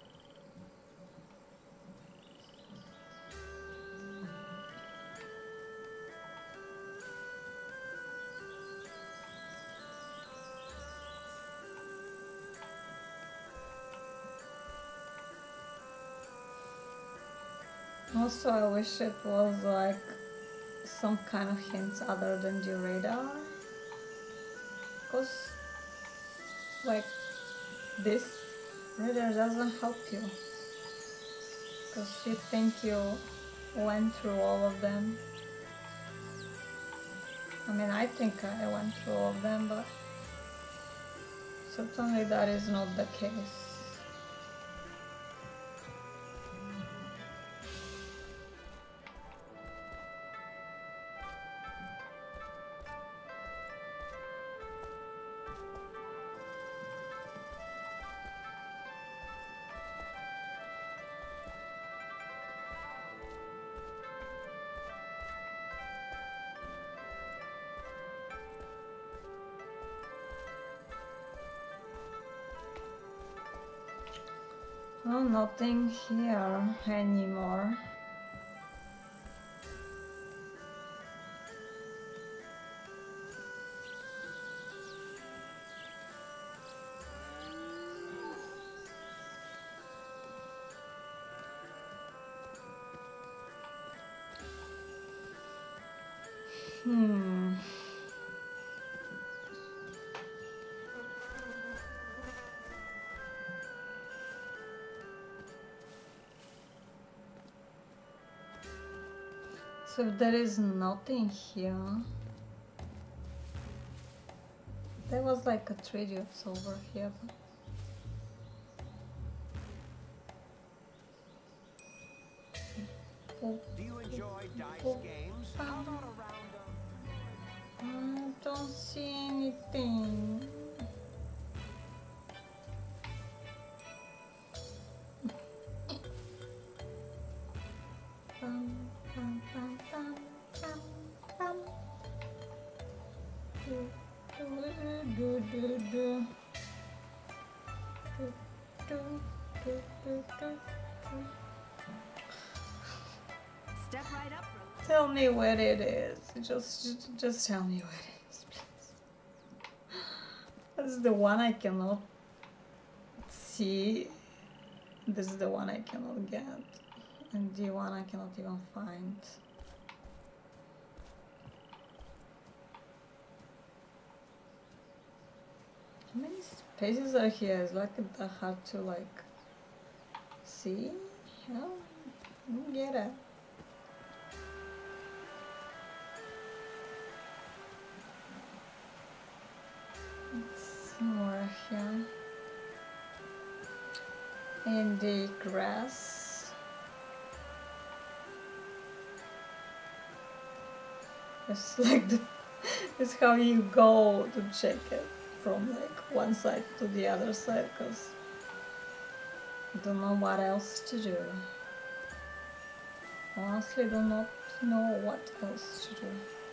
Also, I wish it was like some kind of hints other than the radar, because like this radar doesn't help you, because you think you went through all of them. I mean, I think I went through all of them, but certainly that is not the case. Oh, nothing here anymore. So there is nothing here. There was like a Tridios over here. Do you enjoy dice games? How about a round of... I don't see anything. Step right up. Tell me where it is. Just tell me where it is, please. This is the one I cannot see. This is the one I cannot get. And the one I cannot even find. How many spaces are here? It's like that hard to like see. Hell, I don't get it. More here. In the grass. It's like it's how you go to check it from like one side to the other side, because I don't know what else to do. Honestly, do not know what else to do.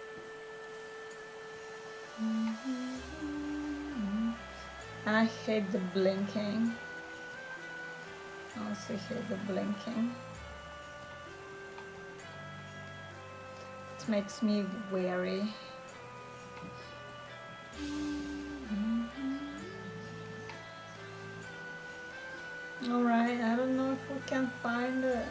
I hate the blinking. Honestly, hate the blinking. It makes me wary. Alright, I don't know if we can find it.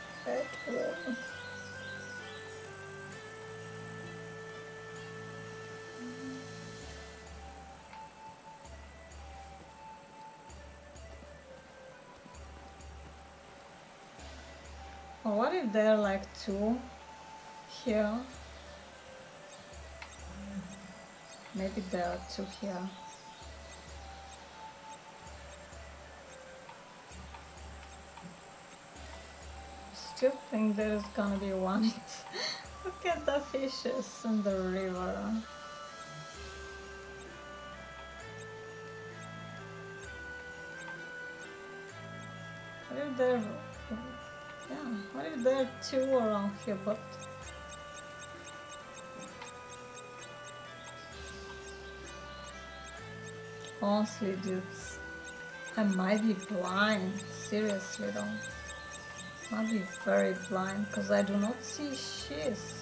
Or what if there are like two here? Maybe there are two here. Still think there's gonna be one. Look at the fishes in the river. What if there, yeah, what if there are two around here, but honestly, dudes, I might be blind. Seriously though. Might be very blind because I do not see shiz.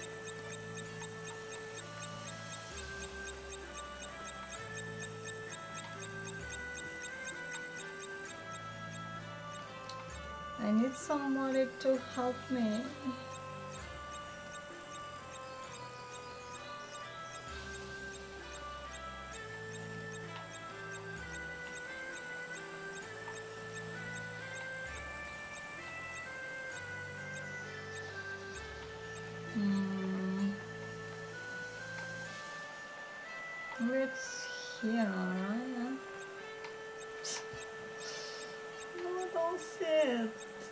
I need somebody to help me. It's here, right? No, I don't see it.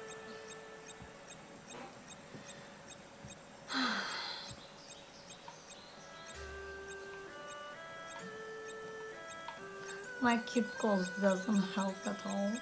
My cute ghost doesn't help at all.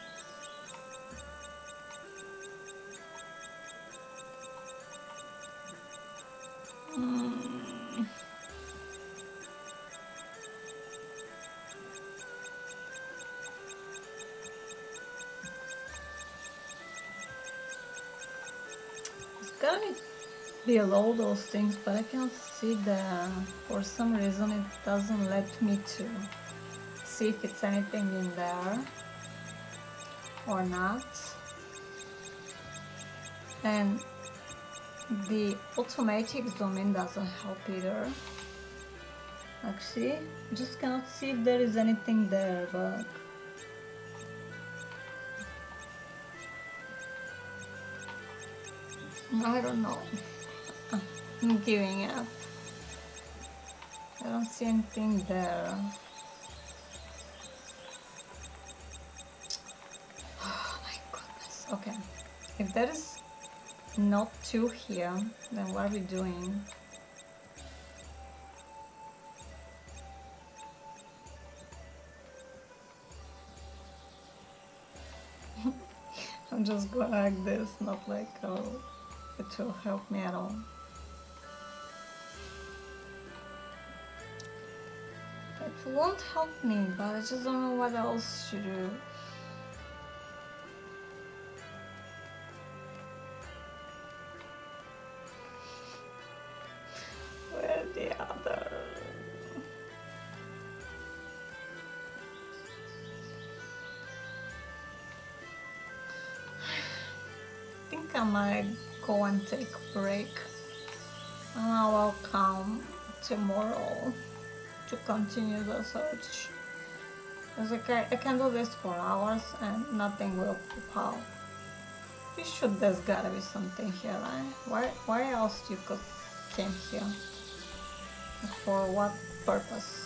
It's gotta be below those things, but I can't see there. For some reason it doesn't let me to see if it's anything in there or not. And the automatic zoom in doesn't help either. Actually, just cannot see if there is anything there, but I don't know. I'm giving up. I don't see anything there. Oh my goodness. Okay. If there is not two here, then what are we doing? I'm just going like this, not like, oh, it will help me at all. It won't help me, but I just don't know what else to do. Where the other? I think I might go and take a break, and I will come tomorrow to continue the search. Because I can do this for hours and nothing will pop out. Pretty sure there's gotta be something here, right? Why else you could came here? For what purpose?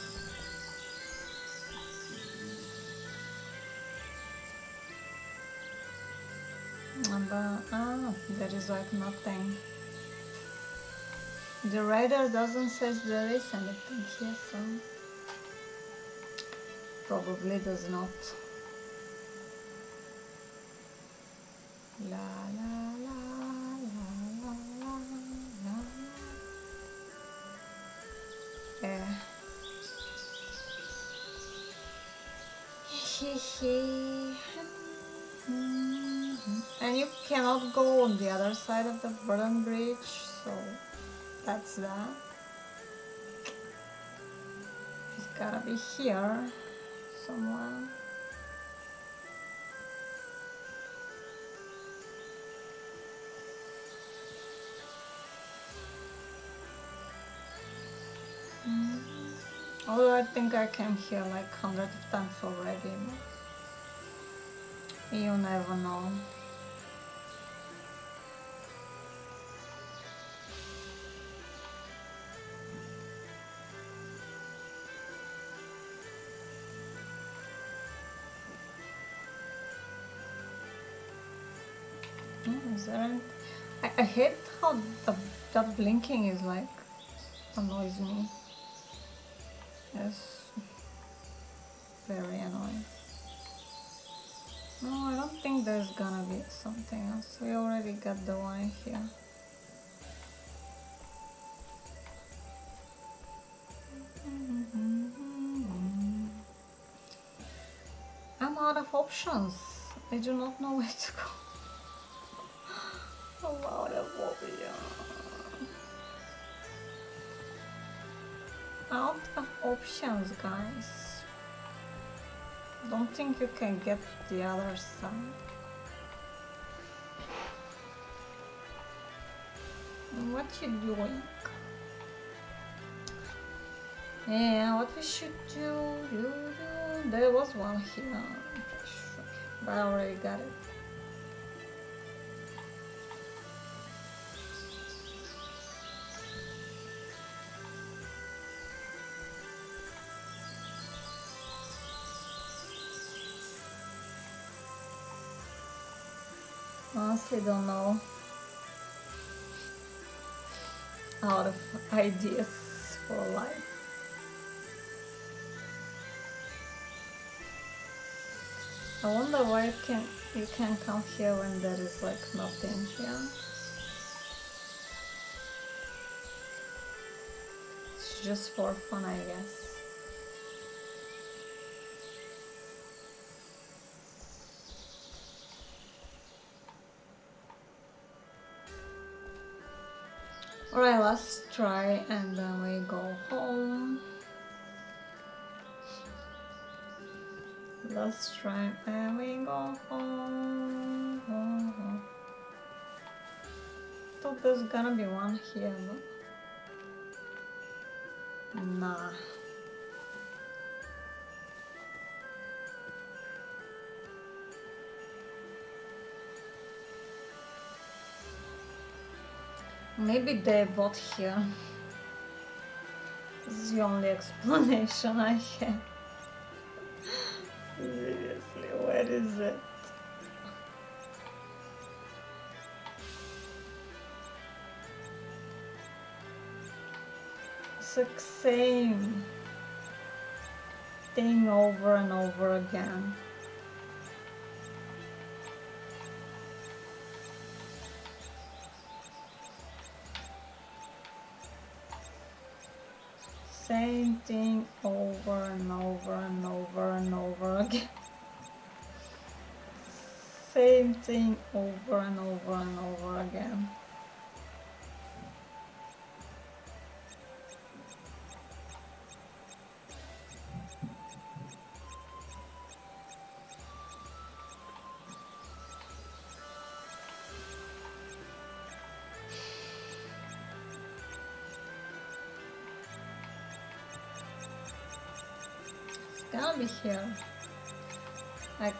But there is like nothing. The radar doesn't say there is anything here, so probably does not. La la la la la. Hehe. And you cannot go on the other side of the Burden Bridge, so that's that. It's gotta be here somewhere. Although I think I came here like hundreds of times already. You never know. Is there any... I hate how that blinking is like annoys me. It's very annoying. No, I don't think there's gonna be something else. We already got the one here. I'm out of options. I do not know where to go. I'm out of options. Out of options, guys. Don't think you can get to the other side. What you doing? Yeah, what we should do, there was one here, but I already got it. Honestly, don't know. Out of ideas for life. I wonder why you can come here when there is like nothing here. It's just for fun, I guess. Alright, let's try and then we go home. Let's try and we go home. Thought there's gonna be one here, but nah. Maybe they bought here. This is the only explanation I have. Seriously, where is it? It's like same thing over and over again. Same thing over and over and over and over again. Same thing over and over and over again. Gotta be here. Like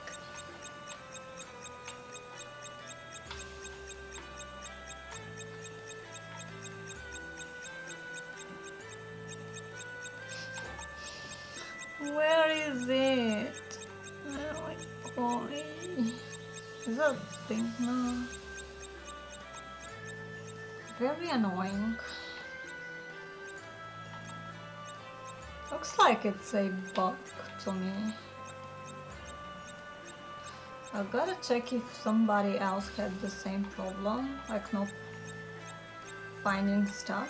where is it? Oh my god. Is that thing? No. Very annoying. Looks like it's a bug to me. I've gotta check if somebody else had the same problem, like not finding stuff.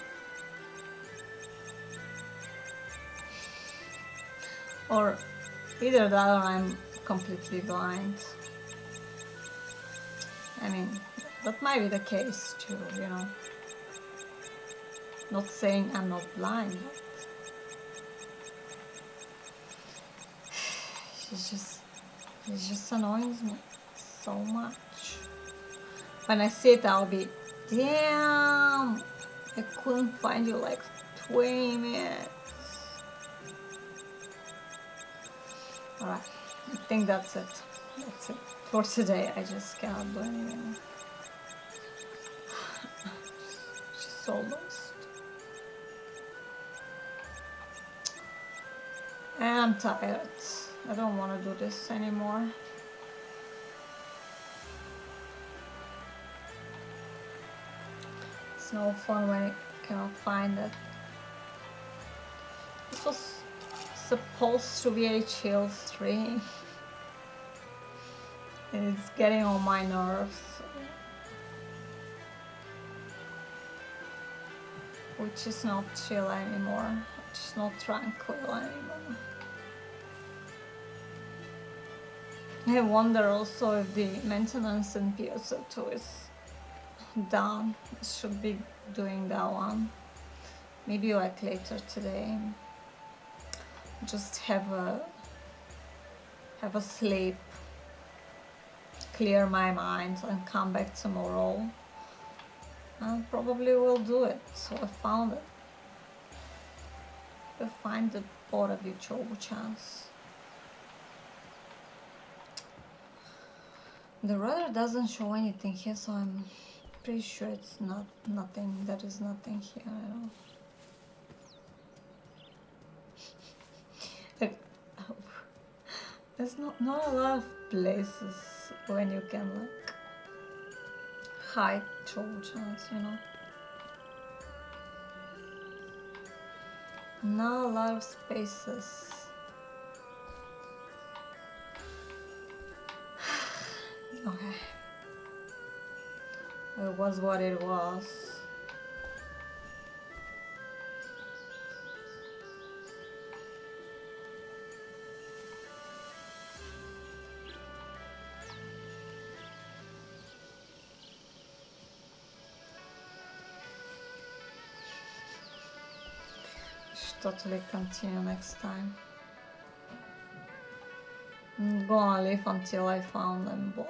Or either that or I'm completely blind. I mean, that might be the case too, you know. Not saying I'm not blind, but it just annoys me so much. When I see it, I'll be, damn, I couldn't find you like 20 minutes. Alright, I think that's it. That's it for today. I just cannot do anything. Just so lost. And I'm tired. I don't want to do this anymore. It's no fun when you cannot find it. This was supposed to be a chill stream. And it's getting on my nerves. Which is not chill anymore. It's not tranquil anymore. I wonder also if the maintenance in PSO2 is done. I should be doing that one. Maybe like later today. Just have a sleep, clear my mind, and come back tomorrow. I probably will do it. So I found it. I find the board of your Chobu chance. The rudder doesn't show anything here, so I'm pretty sure it's nothing. There is nothing here at all. There's not a lot of places when you can like hide Chobu chance, you know. Not a lot of spaces. Okay. It was what it was. Totally continue next time. I'm gonna leave until I found them both.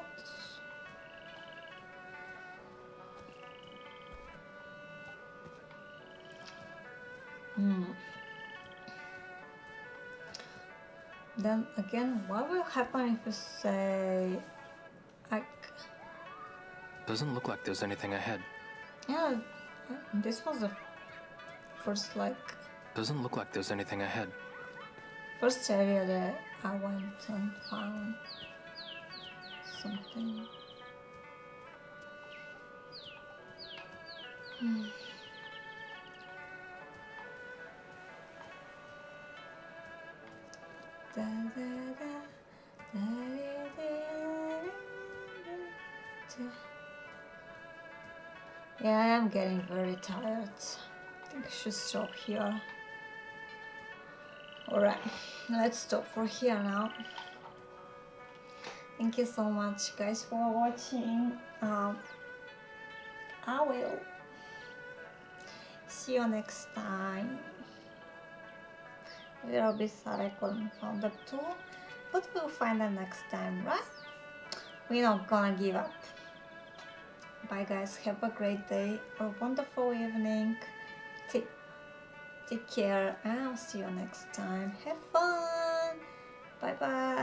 Then again, what will happen if you say like... Doesn't look like there's anything ahead. Yeah, this was the first like... Doesn't look like there's anything ahead. First area that I went and found something. Yeah, I am getting very tired. I think I should stop here. Alright, let's stop for here now. Thank you so much guys for watching. I will see you next time. There will be Sarah couldn't found them too, but we'll find them next time, right? We're not gonna give up. Bye guys, have a great day, a wonderful evening. Take care and I'll see you next time. Have fun. Bye bye.